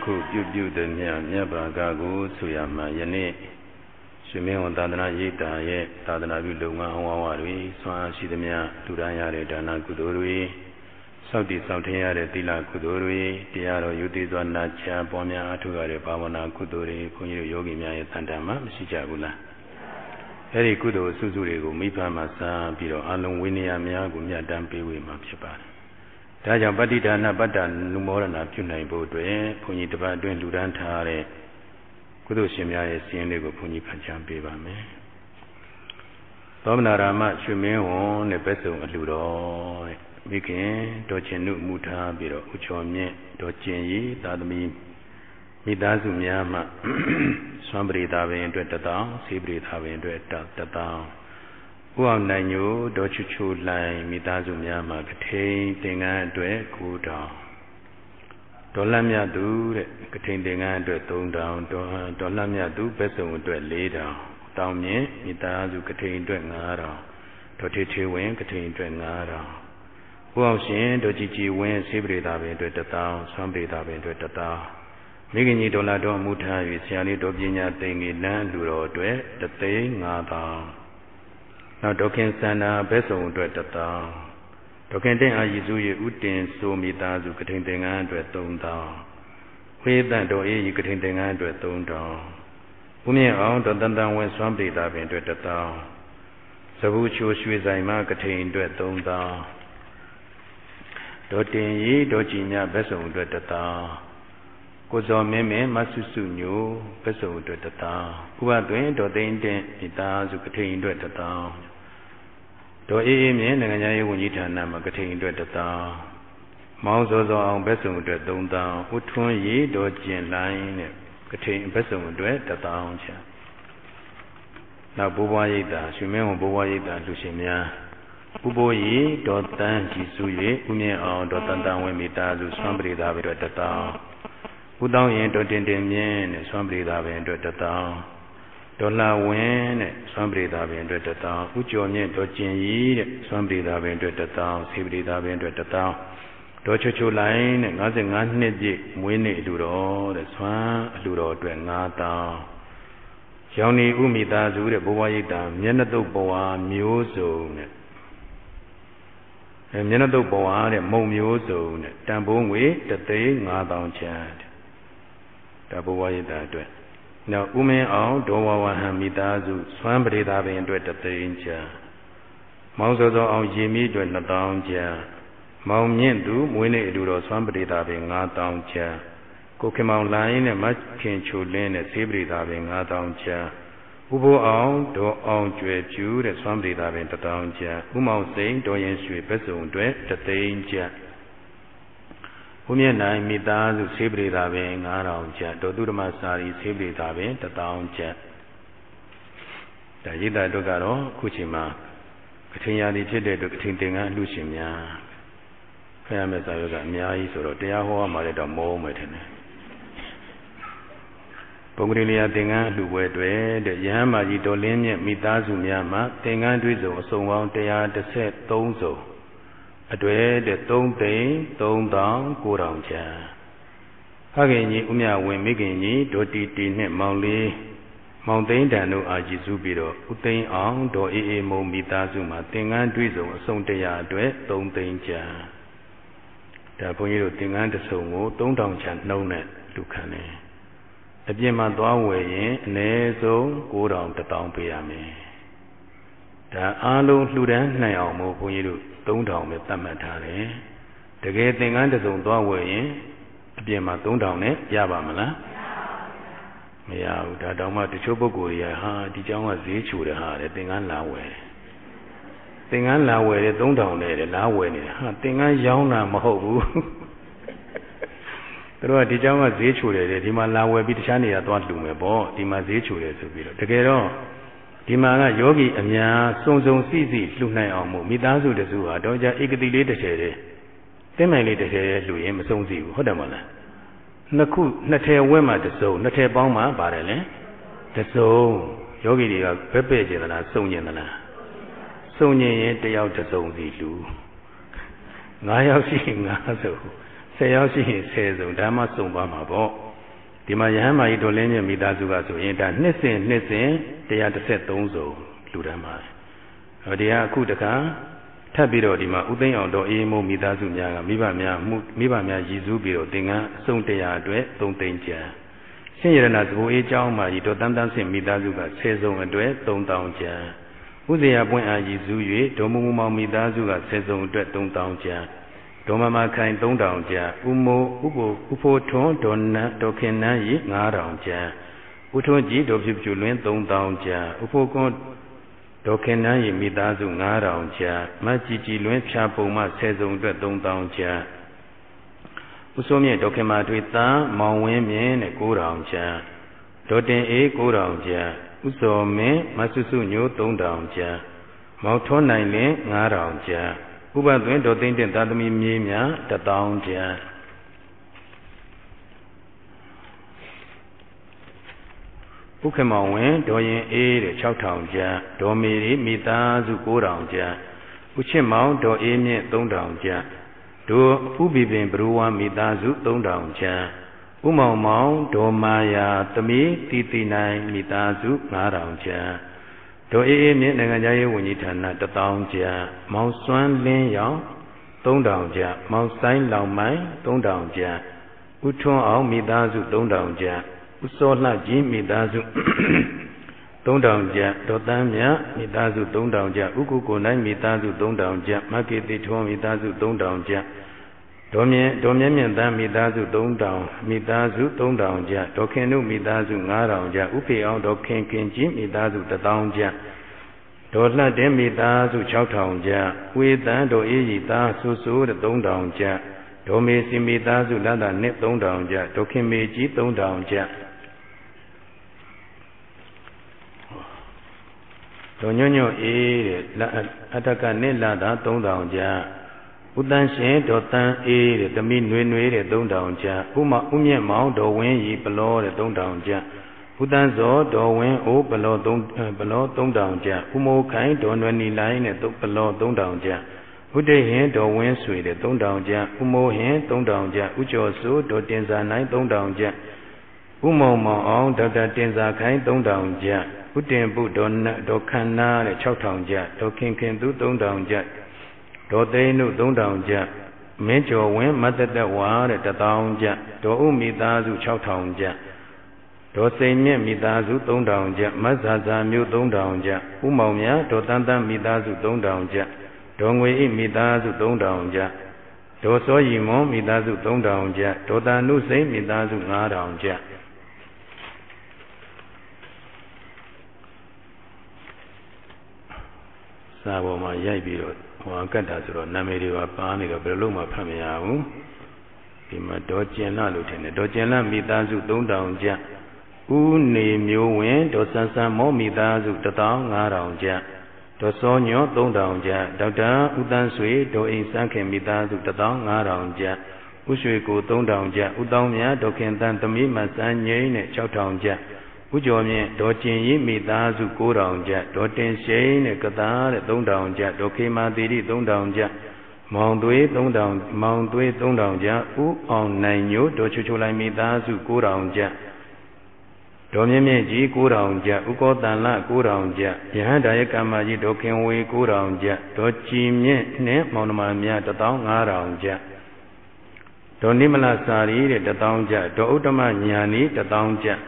ခုပြုပြုသည်မြတ်မြတ်ဘာကကိုဆိုရမှာယနေ့ရှင်မင်းဝန်သာသနာရေးတာရဲ့သာသနာပြုလုပ်ငန်းအဝဝတွေဆွမ်းအားရှိသမျှလူတိုင်းရတဲ့ဒါနကုသိုလ်တွေစောင့်တည်ဆောင်ထင်းရတဲ့သီလကုသိုလ်တွေတရားတော်ယုတိစွာနာချပွားများအထောက်ရတဲ့ဘာဝနာကုသိုလ်တွေဘုန်းကြီးတို့ယောဂီများရဲ့တန်တမ်းမှာမရှိကြဘူးလားအဲ့ဒီကုသိုလ်အစုစုတွေကိုမိဘမှာစားပြီးတော့အလုံးဝိနည်းများကိုမြတ်တမ်းပေးဝေမှာဖြစ်ပါတယ်ဒါကြောင့်ပဋိဒါနပတ္တနုမောဒနာပြုနိုင်ဖို့အတွက်ဘုန်းကြီးတစ်ပတ်အတွင်းလူဒန်းထားတဲ့ကုသိုလ်ရှင်များရဲ့စီရင်လေးကိုဘုန်းကြီးဖတ်ကြားပေးပါမယ်။သောမနာရာမရွှေမင်းဝန်နဲ့ပဲဆုံအလှတော်တဲ့မိခင်တော်ချင်းနုမူထားပြီးတော့ဥချော်မြင့်တော်ကျင်ရီသာသမီမိသားစုများမှဆွမ်းပရိသာပင်အတွက်တတောင်ဆေးပရိသာပင်အတွက်တတောင်ဥအောင်နိုင်ညိုတော်ချူချူလှိုင်မိသားစုများမှကထိန်သင်္ကန်းအတွက်ကိုးတောင်ဒေါ်လမြတ်သူတဲ့ကထိန်သင်္ကန်းအတွက်သုံးတောင်ဒေါ်ဒေါ်လမြတ်သူပဲဆုံအတွက်လေးတောင်တောင်မြင့်မိသားစုကထိန်အတွက်ငါးတောင်ဒေါ်ထေထေဝင်းကထိန်အတွက်ငါးတောင်ဥအောင်ရှင်ဒေါ်ကြည်ကြည်ဝင်းဆေးပရိသာပင်အတွက်တတောင်ဆွမ်းပရိသာပင်အတွက်တတောင်မိခင်ကြီးဒေါ်လာတော်မူထား၍ဆရာလေးတော်ပညာသိင်ကြီးလမ်းလူတော်အတွက်တသိန်းငါးတောင်နောက်ဒေါခင်စန္ဒာဘဲဆုံအတွက်တတောင်ဒေါခင်တင်အာရည်စု၏ဥတင်ဆိုမိသားစုကထိန်သင်္ကန်းအတွက်သုံးတောင်ဝေသန့်တော်အေးကထိန်သင်္ကန်းအတွက်သုံးတောင်ဦးမြင့်အောင်ဒေါတန်တန်ဝင်းစွမ်းပိတာပင်အတွက်တတောင်သဘူးချိုရွှေဆိုင်မှကထိန်အတွက်သုံးတောင်ဒေါတင်ရီဒေါကြည်မြဘဲဆုံအတွက်တတောင်ကိုစောမင်းမင်းမဆုစုညိုဘဲဆုံအတွက်တတောင်ဥပတွင်ဒေါသိန်းတင်မိသားစုကထိန်အတွက်တတောင်ဒေါ်အေးအေးမြင့်နိုင်ငံရေးဝန်ကြီးဌာနမှာကထိန်အတွက်တတောင်မောင်စောစောအောင်ဘက်စုံအတွက်သုံးတောင်ဥထွန်းရီဒေါ်ကျင်လိုင်းနဲ့ကထိန်ဘက်စုံအတွက်တတောင်ချာနောက်ဘိုးဘွားရိပ်သာရွှေမင်းဝန်ဘိုးဘွားရိပ်သာလူရှင်များဥပိုးရီဒေါ်တန်းကြည်စု၍ဥမြင့်အောင်ဒေါ်တန်တန်ဝင်းမိသားစုဆွမ်းပရိသာပဲအတွက်တတောင်ဥတောင်းရင်ဒေါ်တင်တင်မြင့်နဲ့ဆွမ်းပရိသာပဲအတွက်တတောင်ဒေါ်လာဝင်းနဲ့ဆွမ်းပရိသာပင်အတွက်တတောင်ဥကျော်မြင့်ဒေါ်ကျင်ရီတဲ့ဆွမ်းပရိသာပင်အတွက်တတောင်ဆေးပရိသာပင်အတွက်တတောင်ဒေါ်ချွချွလိုင်းနဲ့၅၅နှစ်ပြည့်မွေးနေ့အလူတော်တဲ့ဆွမ်းအလူတော်အတွက်၅တောင်ရောင်နေဥမိသားစုတဲ့ဘဝရိတ်တာမျက်နှာတုပ်ဘဝမျိုးစုံနဲ့အဲမျက်နှာတုပ်ဘဝတဲ့မုံမျိုးစုံနဲ့တန်ဖိုးငွေတသိန်း၅တောင်ချမ်းဒါဘဝရိတ်တာအတွက်နောက်ဥမင်းအောင်ဒေါ်ဝဝဟံမိသားစုဆွမ်းပရိသာပင်အတွက်တသိန်းချမ်းမောင်စောစောအောင်ရေမီအတွက်နှစ်တောင်ချမ်းမောင်မြင့်သူမွေးနေ့အတူတော်ဆွမ်းပရိသာပင်၅တောင်ချမ်းကိုခင်မောင်လိုင်းနဲ့မခင်ချိုလင်းနဲ့ဆေးပရိသာပင်၅တောင်ချမ်းဥပိုးအောင်ဒေါ်အောင်ကျွယ်ဖြူတဲ့ဆွမ်းပရိသာပင်တစ်တောင်ချမ်းဥမောင်စိန်ဒေါ်ရင်ရွှေဘက်စုံအတွက်တသိန်းချမ်းဦးမြင့်နိုင်မိသားစုဆေးပရိသာပင်၅တောင်ကျပ်ဒေါ်သူဓမ္မစာရီဆေးပရိသာပင်တစ်တောင်ကျပ်ဒါရိတ်တာတို့ကတော့အခုချိန်မှာကထိန်ရာဒီဖြစ်တဲ့တို့ကထိန်သင်္ကန်းအလှရှင်များဖယားမဲ့စာရွက်ကအများကြီးဆိုတော့တရားဟောမှလည်းတော့မောမယ်ထင်တယ်ပုဂ္ဂရိလျာသင်္ကန်းအလှပွဲတွေတဲ့ရဟန်းမကြီးဒေါ်လင်းမြင့်မိသားစုများမှာသင်္ကန်းတွေးစုံအစုံပေါင်း၁၁၃စုံအတွေ့တဲ့သုံးသိန်းသုံးတောင်ကိုးတောင်ချမ်းဖခင်ကြီးဦးမြဝင်းမိခင်ကြီးဒေါ်တီတီနဲ့မောင်လေးမောင်သိန်းတန်တို့အာကြည်စုပြီးတော့ဦးသိန်းအောင်ဒေါ်အေးအေးမုံမိသားစုမှာသင်္ကန်းတွေးစုံအစုံတရာအတွက်သုံးသိန်းချမ်းဒါဘုန်းကြီးတို့သင်္ကန်းတစ်စုံကိုသုံးတောင်ချမ်းနှုံးနဲ့လူခံတယ်အပြင်မှာသွားဝယ်ရင်အနည်းဆုံးကိုးတောင်တစ်တောင်ပေးရမယ်ဒါအားလုံးလှူဒန်းနိုင်အောင်မို့ဘုန်းကြီးတို့သုံးတောင်ပဲသတ်မှတ်ထားတယ်တကယ်သင်္ကန်းတစ်စုံသွားဝယ်ရင်အပြင်မှာသုံးတောင်နဲ့ရပါမလားမရဘူးဒါတောင်မှတချို့ပုဂ္ဂိုလ်တွေကဟာဒီကျောင်းကဈေးချိုတယ်ဟာတဲ့သင်္ကန်းလာဝယ်သင်္ကန်းလာဝယ်တဲ့သုံးတောင်နဲ့လာဝယ်နေတာဟာသင်္ကန်းရောင်းတာမဟုတ်ဘူးသူတို့ကဒီကျောင်းကဈေးချိုတယ်တဲ့ဒီမှာလာဝယ်ပြီးတခြားနေရာသွားလှူမယ်ပေါ့ဒီမှာဈေးချိုတယ်ဆိုပြီးတော့တကယ်တော့ဒီမှာကယောဂီအများစုံစုံစီစီလှူနိုင်အောင်မို့မိသားစုတစုဟာတော့ကြဧကတိလေးတစ်ထည်တည်းတင်းမိုင်လေးတစ်ထည်လှူရင်မစုံစီဘူးဟုတ်တယ်မလားနှစ်ခုနှစ်ထည်ဝဲမှတစ်စုံနှစ်ထည်ပေါင်းမှပါတယ်လေတစ်စုံယောဂီတွေကဘက်ပဲ့ကျင်သလားစုံကျင်သလားစုံကျင်ရင်တယောက်တစ်စုံစီလှူငါးယောက်ရှိရင်ငါးစုံဆယ်ယောက်ရှိရင်ဆယ်စုံဒါမှစုံသွားမှာပေါ့ဒီမှာယဟန်မာကြီးတော်လင်းမြတ်မိသားစုကဆိုရင်ဒါနှစ်စဉ်နှစ်စဉ်တရားတစ်ဆက်သုံးစုံလူတန်းပါတယ်ဟောဒီကအခုတခါထပ်ပြီးတော့ဒီမှာဥသိမ်းအောင်တော်အေးမိုးမိသားစုများကမိဘများမှုမိဘများရည်စူးပြီးတော့သင်္ကန်းအစုံတရားအတွက်သုံးသိန်းကျန်ရှင်ရတနာသဘောအေးကျောင်းမှာကြီးတော်တန်းတန်းဆင့်မိသားစုကဆယ်စုံအတွက်သုံးတောင်းကျန်ဥဇေယပွင့်အားရည်စူး၍ဒေါ်မူမူမောင်မိသားစုကဆယ်စုံအတွက်သုံးတောင်းကျန်ဒေါ်မမခိုင်သုံးတောင်ကျန်ဥမိုးဥပိုဥဖိုးထွန်းဒေါ်နန်းဒေါ်ခင်နန်းရီငါးတောင်ကျန်ဥထွန်းကြီးဒေါ်ဖြူဖြူလွင်သုံးတောင်ကျန်ဥဖိုးကွန်းဒေါ်ခင်နန်းရီမိသားစုငါးတောင်ကျန်မကြည်ကြည်လွင်ဖြာပုံမှဆယ်စုံအတွက်သုံးတောင်ကျန်ဥစိုးမြင့်ဒေါ်ခင်မာတွေတန်းမောင်ဝင်းမြင့်နဲ့ကိုးတောင်ကျန်ဒေါ်တင်အေးကိုးတောင်ကျန်ဥစော်မင်းမဆုစုညိုသုံးတောင်ကျန်မောင်ထွန်းနိုင်လင်းငါးတောင်ကျန်ဥပသွင်းဒေါ်သိန်းတင်သာသမီမြေးများတတောင်ကျန်ဥက္ကမောင်ဝင်ဒေါ်ရင်အေးတဲ့၆ထောင်ကျန်ဒေါ်မေရီမိသားစု၉တောင်ကျန်ဥချစ်မောင်ဒေါ်အေးမြင့်၃တောင်ကျန်ဒိုဥပိပင်ဘရူဝါမိသားစု၃တောင်ကျန်ဥမောင်မောင်ဒေါ်မာယာသမီးတီတီနိုင်မိသားစု၅တောင်ကျန်ဒေါ်အေးအေးမြင့်နိုင်ငံသားရေးဝန်ကြီးဌာနတတောင်ကျန်မောင်စွမ်းလင်းရောင်သုံးတောင်ကျန်မောင်ဆိုင်လောင်မိုင်သုံးတောင်ကျန်ဥထွန်းအောင်မိသားစုသုံးတောင်ကျန်ဥစောလှကြီးမိသားစုသုံးတောင်ကျန်ဒေါ်တန်းမြမိသားစုသုံးတောင်ကျန်ဥကုကိုနိုင်မိသားစုသုံးတောင်ကျန်မကေတိထွန်းမိသားစုသုံးတောင်ကျန်ဒေါ်မြင့်ဒေါ်မြင့်မြင့်တန်းမိသားစုသုံးတောင်မိသားစုသုံးတောင်ကျန်ဒေါ်ခင်နုမိသားစုငါးတောင်ကျန်ဥဖေအောင်ဒေါ်ခင်ခင်ကြီးမိသားစုတစ်တောင်ကျန်ဒေါ်လှတဲ့မိသားစု၆ထောင်ကျန်ဝေတန်းဒေါ်အေးကြီးသားဆူဆူတဲ့သုံးတောင်ကျန်ဒေါ်မေစီမိသားစုလတ်တာနှစ်သုံးတောင်ကျန်ဒေါ်ခင်မေကြီးသုံးတောင်ကျန်ဒေါ်ညွန့်ညွန့်အေးတဲ့အတ္တကနဲ့လာတာသုံးတောင်ကျန်ဥတန်းရှင်ဒေါ်တန်းအေးတဲ့တမိနွေနွေတဲ့သုံးတောင်ကျန်ဥမဥမြင့်မောင်ဒေါ်ဝင်းရီပလောတဲ့သုံးတောင်ကျန်ဥတန်းစောဒေါ်ဝင်းအိုးပလောသုံးပလောသုံးတောင်ကျန်ဥမိုးခိုင်ဒေါ်နွယ်နီလိုင်းနဲ့ပလောသုံးတောင်ကျန်ဥဒိဟင်ဒေါ်ဝင်းဆွေတဲ့သုံးတောင်ကျန်ဥမိုးဟင်သုံးတောင်ကျန်ဥကျော်စိုးဒေါ်တင်စာနိုင်သုံးတောင်ကျန်ဥမောင်မောင်အောင်ဒေါက်တာတင်စာခိုင်သုံးတောင်ကျန်ဥတင်ပုဒေါ်ဒေါ်ခန္နာတဲ့၆ထောင်ကျန်ဒေါ်ခင်ခင်သူသုံးတောင်ကျန်ဒေါ်သိန်းတို့သုံးတောင်ကျန်မင်းကျော်ဝင်းမတ်တတဝါတဲ့တတောင်ကျန်ဒေါ်ဥမိသားစု၆ထောင်ကျန်ဒေါ်စိန်မြင့်မိသားစုသုံးတောင်ကျန်မတ်ဇာဇာမျိုးသုံးတောင်ကျန်ဥမောင်မြဒေါ်တန်းတန်းမိသားစုသုံးတောင်ကျန်ဒေါ်ငွေအိမိသားစုသုံးတောင်ကျန်ဒေါ်စောရီမွန်မိသားစုသုံးတောင်ကျန်ဒေါ်တာနုစိန်မိသားစု၅တောင်ကျန်စာပေါ်မှာရိုက်ပြီးတော့ဟောကတ်တာဆိုတော့နာမည်တွေပါပါနေတော့ဘယ်လိုမှဖတ်မရဘူးဒီမှာဒေါ်ကျင်လာလို့ထင်တယ်ဒေါ်ကျင်လာမိသားစုသုံးတောင်ကျန်ဦးနေမျိုးဝင်ဒေါ်ဆန်းဆန်းမောမိသားစုတစ်တောင်ငါးတောင်ကျန်ဒေါ်စောညောသုံးတောင်ကျန်ဒေါက်တာဦးတန်းဆွေဒေါ်အိမ်စန်းခင်မိသားစုတစ်တောင်ငါးတောင်ကျန်ဦးရွှေကိုသုံးတောင်ကျန်ဦးတောင်းမြဒေါ်ခင်တန်းသမီးမဆန်းငိမ့်နဲ့၆တောင်ကျန်ဦးကျော်မြင့်ဒေါ်ကျင်ရီမိသားစု၉တောင်ကျန်ဒေါ်တင်ရှိန်နဲ့ကသားတဲ့၃တောင်ကျန်ဒေါ်ခေမာသီရိ၃တောင်ကျန်မောင်သွေး၃တောင်မောင်သွေး၃တောင်ကျန်ဦးအောင်နိုင်ညိုဒေါ်ချူချူလိုက်မိသားစု၉တောင်ကျန်ဒေါ်မြင့်မြင့်ကြီး၉တောင်ကျန်ဥကောတန်လ၉တောင်ကျန်ယဟန်ဒါယကမ္မကြီးဒေါ်ခင်ဝေ၉တောင်ကျန်ဒေါ်ကြည်မြင့်နဲ့မောင်နှမများတစ်တောင်၅တောင်ကျန်ဒေါ်နိမလစာရီတဲ့တစ်တောင်ကျန်ဒေါ်ဥတ္တမညာနီတစ်တောင်ကျန်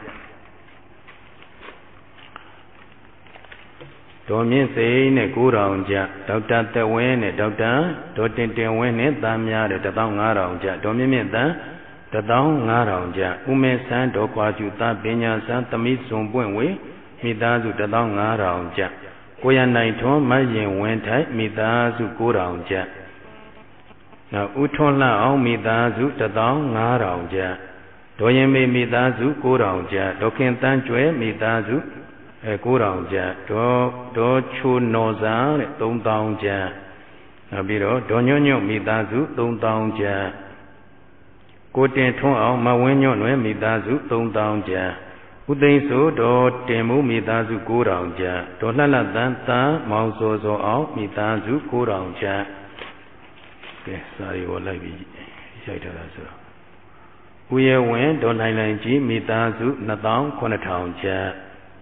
ဒေါ်မြင့်စိန်နဲ့ကိုးတောင်ကျဒေါက်တာသက်ဝင်းနဲ့ဒေါက်တာဒေါ်တင်တင်ဝင်းနဲ့သားများတဲ့တစ်တောင်၅တောင်ကျဒေါ်မြင့်မြင့်တန်းတစ်တောင်၅တောင်ကျဦးမေဆန်းဒေါ်ခွာကျူသားပညာဆန်းသမီးစုံပွင့်ဝေမိသားစုတစ်တောင်၅တောင်ကျကိုရနိုင်ထွန်းမရင်ဝင်းထိုက်မိသားစု၉တောင်ကျနောက်ဦးထွန်းလှအောင်မိသားစုတစ်တောင်၅တောင်ကျဒေါ်ရင်မေမိသားစု၉တောင်ကျဒေါ်ခင်တန်းကျွဲမိသားစုအဲ၉တောင်ကျဒေါ်ဒေါ်ချိုနော်စာတဲ့၃တောင်ကျနောက်ပြီးတော့ဒေါ်ညွန့်ညွန့်မိသားစု၃တောင်ကျကိုတင်ထွန်းအောင်မဝင်းညွန့်လွင်မိသားစု၃တောင်ကျဥသိန်းဆိုဒေါ်တင်မှုမိသားစု၉တောင်ကျဒေါ်လှလှတန်းတန်းမောင်စောစောအောင်မိသားစု၉တောင်ကျကဲစာရီကိုလိုက်ပြီးရိုက်ထားတာဆိုတော့ဥယဝင်ဒေါ်နိုင်နိုင်ကြီးမိသားစုနှစ်သောင်းခုနှစ်ထောင်ကျပ်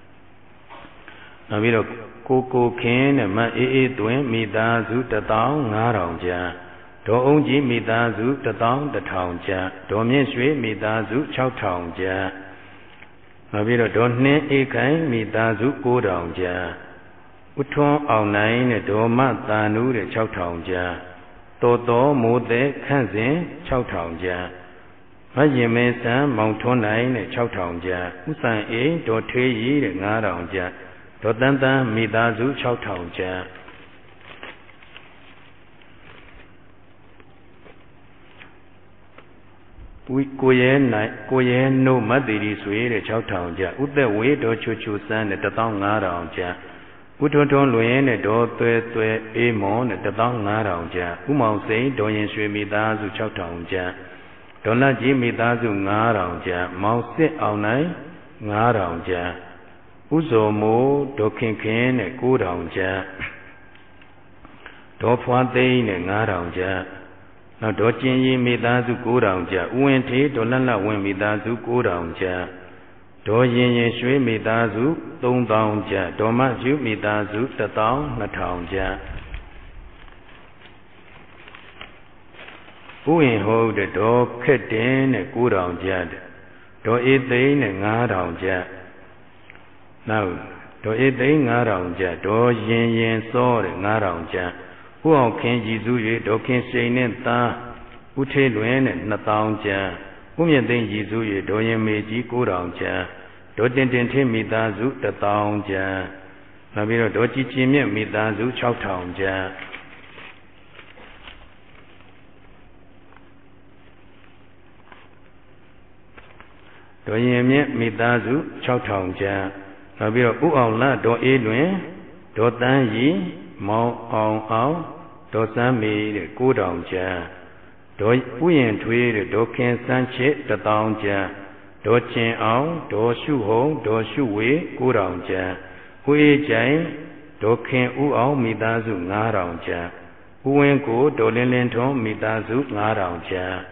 နောက်ပြီးတော့ကိုကိုခင်းနဲ့မအေးအေးသွင်းမိသားစုတစ်သောင်းငါးထောင်ကျပ်ဒေါ်အောင်ကြီးမိသားစုတစ်သောင်းတစ်ထောင်ကျပ်ဒေါ်မြင့်ရွှေမိသားစုခြောက်ထောင်ကျပ်နောက်ပြီးတော့ဒေါ်နှင်းအေးခိုင်မိသားစုကိုးထောင်ကျပ်ဥထွန်းအောင်နိုင်နဲ့ဒေါ်မတာနူးတဲ့ခြောက်ထောင်ကျပ်တော်တော်မိုးတဲ့ခန့်စဉ်ခြောက်ထောင်ကျပ်မရင်မဲဆန်းမောင်ထွန်းနိုင်နဲ့ခြောက်ထောင်ကျပ်ဥဆန်အေးဒေါ်ထေးကြီးတဲ့ငါးထောင်ကျပ်ဒေါ်တန်းတန်းမိသားစုခြောက်ထောင်ကျပ်ဝီကိုရဲနိုင်ကိုရဲနိုးမတ်တီရီဆွေတဲ့ခြောက်ထောင်ကျပ်ဥသက်ဝေဒေါ်ချူချူစန်းတဲ့တစ်သောင်းငါးထောင်ကျပ်ဥထွန်းထွန်းလွင်နဲ့ဒေါ်သွဲသွဲအေးမွန်နဲ့တစ်သောင်းငါးထောင်ကျပ်ဥမောင်စိန်ဒေါ်ရင်ရွှေမိသားစုခြောက်ထောင်ကျပ်ဒေါ်လတ်ကြီးမိသားစုငါးထောင်ကျပ်မောင်စစ်အောင်နိုင်ငါးထောင်ကျပ်ဥဇော်မိုးဒေါ်ခင်ခင်နဲ့ကိုးထောင်ကျပ်ဒေါ်ဖွာသိန်းနဲ့ငါးထောင်ကျပ်နောက်ဒေါ်ကျင်ရီမိသားစုကိုးထောင်ကျပ်ဥဝင်ထေးဒေါ်လတ်လတ်ဝင်းမိသားစုကိုးထောင်ကျပ်ဒေါ်ရင်ရင်ရွှေမိသားစုသုံးသောင်းကျပ်ဒေါ်မဖြူမိသားစုတစ်သောင်းနှစ်ထောင်ကျပ်ဥဝင်ဟုတ်တဲ့ဒေါ်ခက်တင်နဲ့ကိုးထောင်ကျပ်ဒေါ်အေးသိန်းနဲ့ငါးထောင်ကျပ်နောက်ဒေါ်အေးသိန်းငါးထောင်ကျပ်ဒေါ်ရင်ရင်စောတဲ့ငါးထောင်ကျပ်ဥအောင်ခင်ကြည်စု၍ဒေါ်ခင်စိန်နဲ့သားဥထေးလွင်နဲ့နှစ်သောင်းကျပ်ဥမြင့်သိန်းကြည်စု၍ဒေါ်ရင်မေကြီးကိုးထောင်ကျပ်ဒေါ်တင်တင်ထင်းမိသားစုတစ်သောင်းကျပ်နောက်ပြီးတော့ဒေါ်ကြည်ကြည်မြင့်မိသားစုခြောက်ထောင်ကျပ်ဒေါ်ရင်မြင့်မိသားစုခြောက်ထောင်ကျပ်နောက်ပြီးတော့ဥအောင်လဒေါ်အေးလွင်ဒေါ်တန်းရီမောင်အောင်အောင်ဒေါ်စမ်းမေတဲ့ကိုးထောင်ကျပ်ဒေါ်ဥယျင်ထွေးတဲ့ဒေါ်ခင်စန်းချစ်တစ်သောင်းကျပ်ဒေါ်ကျင်အောင်ဒေါ်ရှုဟုံဒေါ်ရှုဝေကိုးထောင်ကျပ်ဥအေးကျိုင်ဒေါ်ခင်ဥအောင်မိသားစုငါးထောင်ကျပ်ဥဝင်းကိုဒေါ်လင်းလင်းထွန်းမိသားစုငါးထောင်ကျပ်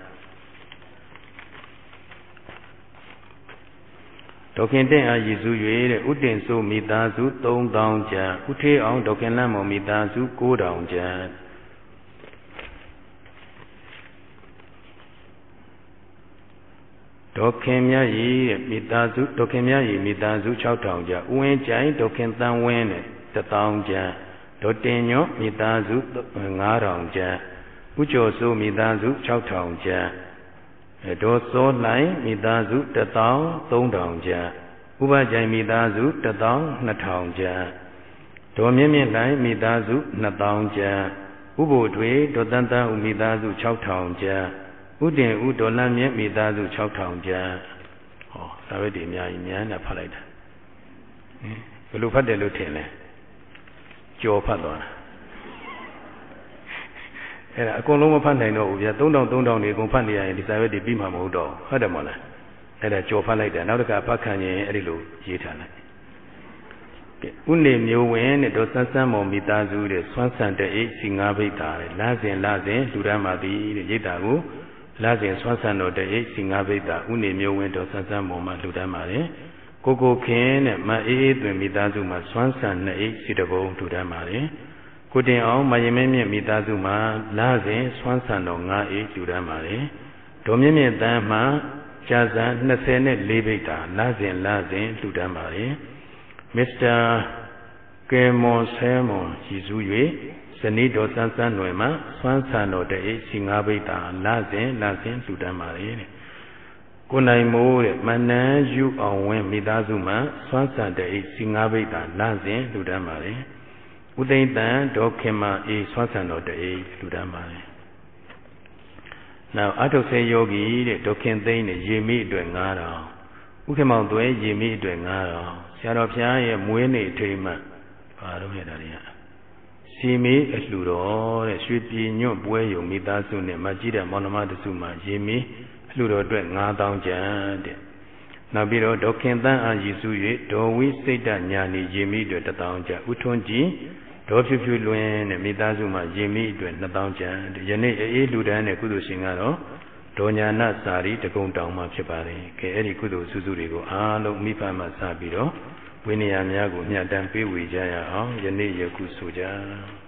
ဒေါခင်တင့်အားရည်စု၍တဲ့ဥတင်ဆိုမိသားစုသုံးသောင်းကျပ်ဥထေးအောင်ဒေါခင်လန့်မော်မိသားစုကိုးထောင်ကျပ်ဒေါခင်မြတ်ရည်တဲ့မိသားစုဒေါခင်မြတ်ရည်မိသားစုခြောက်ထောင်ကျပ်ဥဝင်းကျိုင်ဒေါခင်တန်းဝင်းနဲ့တစ်သောင်းကျပ်ဒေါတင်ညွန့်မိသားစုငါးထောင်ကျပ်ဥကျော်ဆိုမိသားစုခြောက်ထောင်ကျပ်ဒေါ်စောနိုင်မိသားစုတစ်သောင်းသုံးထောင်ကျပ်ဥပကြိုင်မိသားစုတစ်သောင်းနှစ်ထောင်ကျပ်ဒေါ်မြင့်မြင့်နိုင်မိသားစုနှစ်သောင်းကျပ်ဥပိုလ်ထွေဒေါ်တန်းတန်းဦးမိသားစုခြောက်ထောင်ကျပ်ဥတင်ဦးဒေါ်လန်းမြင့်မိသားစုခြောက်ထောင်ကျပ်ဟောဒါပဲဒီအများကြီးများနဲ့ဖတ်လိုက်တာဘယ်လိုဖတ်တယ်လို့ထင်လဲကြော်ဖတ်သွားတာအဲ့ဒါအကုန်လုံးမဖတ်နိုင်တော့ဘူးဗျာသုံးထောင်သုံးထောင်နေအကုန်ဖတ်နေရရင်ဒီစာရွက်တွေပြီးမှာမဟုတ်တော့ဟုတ်တယ်မဟုတ်လားအဲ့ဒါကြော်ဖတ်လိုက်တယ်နောက်တစ်ခါဖတ်ခံရင်အဲ့ဒီလိုရေးထားလိုက်ကဲဥနေမျိုးဝင်တဲ့ဒေါ်ဆန်းဆန်းမော်မိသားစုတဲ့ဆွမ်းဆန်တဲ့အိတ်စီငါးဘိတ်တာတဲ့လမ်းစဉ်လမ်းစဉ်လူတန်းပါသည်တဲ့ရိတ်တာကိုလမ်းစဉ်ဆွမ်းဆန်တော်တဲ့အိတ်စီငါးဘိတ်တာဥနေမျိုးဝင်ဒေါ်ဆန်းဆန်းမော်မှလူတန်းပါတယ်ကိုကိုခင်တဲ့မအေးအေးသွင်မိသားစုမှာဆွမ်းဆန်တဲ့အိတ်စီတဘုံလူတန်းပါတယ်ကိုတင်အောင်မရင်မင်းမြင့်မိသားစုမှာလာစဉ်ဆွမ်းဆန်တော်ငါးအိတ်လူတန်းပါတယ်ဒေါ်မြင့်မြင့်တန်းမှာကြာစံနှစ်ဆယ်နဲ့လေးဘိတ်တာလာစဉ်လာစဉ်လူတန်းပါတယ်မစ္စတာကယ်မွန်ဆဲမွန်ရည်စူး၍ဇနီးတော်စန်းစန်းຫນွယ်မှာဆွမ်းဆန်တော်တဲ့အိတ်စီငါးဘိတ်တာလာစဉ်လာစဉ်လူတန်းပါတယ်တဲ့ကိုနိုင်မိုးတဲ့မနန်းယူအောင်ဝင်းမိသားစုမှာဆွမ်းဆန်တဲ့အိတ်စီငါးဘိတ်တာလာစဉ်လူတန်းပါတယ်ဥသိမ့်တန်ဒေါခင်မအေးဆွမ်းဆန်တော်တဲ့အိတ်လူတန်းပါတယ်နောက်အထုဆေယောဂီတဲ့ဒေါခင်သိန်းတဲ့ရေမိအတွက်ငါးတောင်ဥက္ကမောင်သွဲရေမိအတွက်ငါးတောင်ဆရာတော်ဘုရားရဲ့မွေးနေ့အထိမ်းမှဘာလို့ရတာလဲစီမီအလှူတော်တဲ့ရွှေပြည်ညွန့်ပွဲယုံမိသားစုနဲ့မကြီးတဲ့မောင်နှမတစုမှာရေမီအလှူတော်အတွက်ငါးတောင်းကျန်တဲ့နောက်ပြီးတော့ဒေါခင်တန်းအာရည်စု၍ဒေါ်ဝိစိတ်တညာနီရေမီအတွက်တစ်တောင်းကျန်ဥထွန်းကြည်ဒေါ်ဖြူဖြူလွင်တဲ့မိသားစုမှာရေမီအတွက်နှစ်တောင်းကျန်ယနေ့အေးလူတန်းတဲ့ကုသိုလ်ရှင်ကတော့ဒေါ်ညာနာစာရီတကုံတောင်မှဖြစ်ပါတယ်ကဲအဲ့ဒီကုသိုလ်စုစုတွေကိုအားလုံးမိဖမှစပြီးတော့ဝိနည်းများကိုမြတ်တမ်းပေးဝေကြရအောင်ယနေ့ယခုဆိုကြ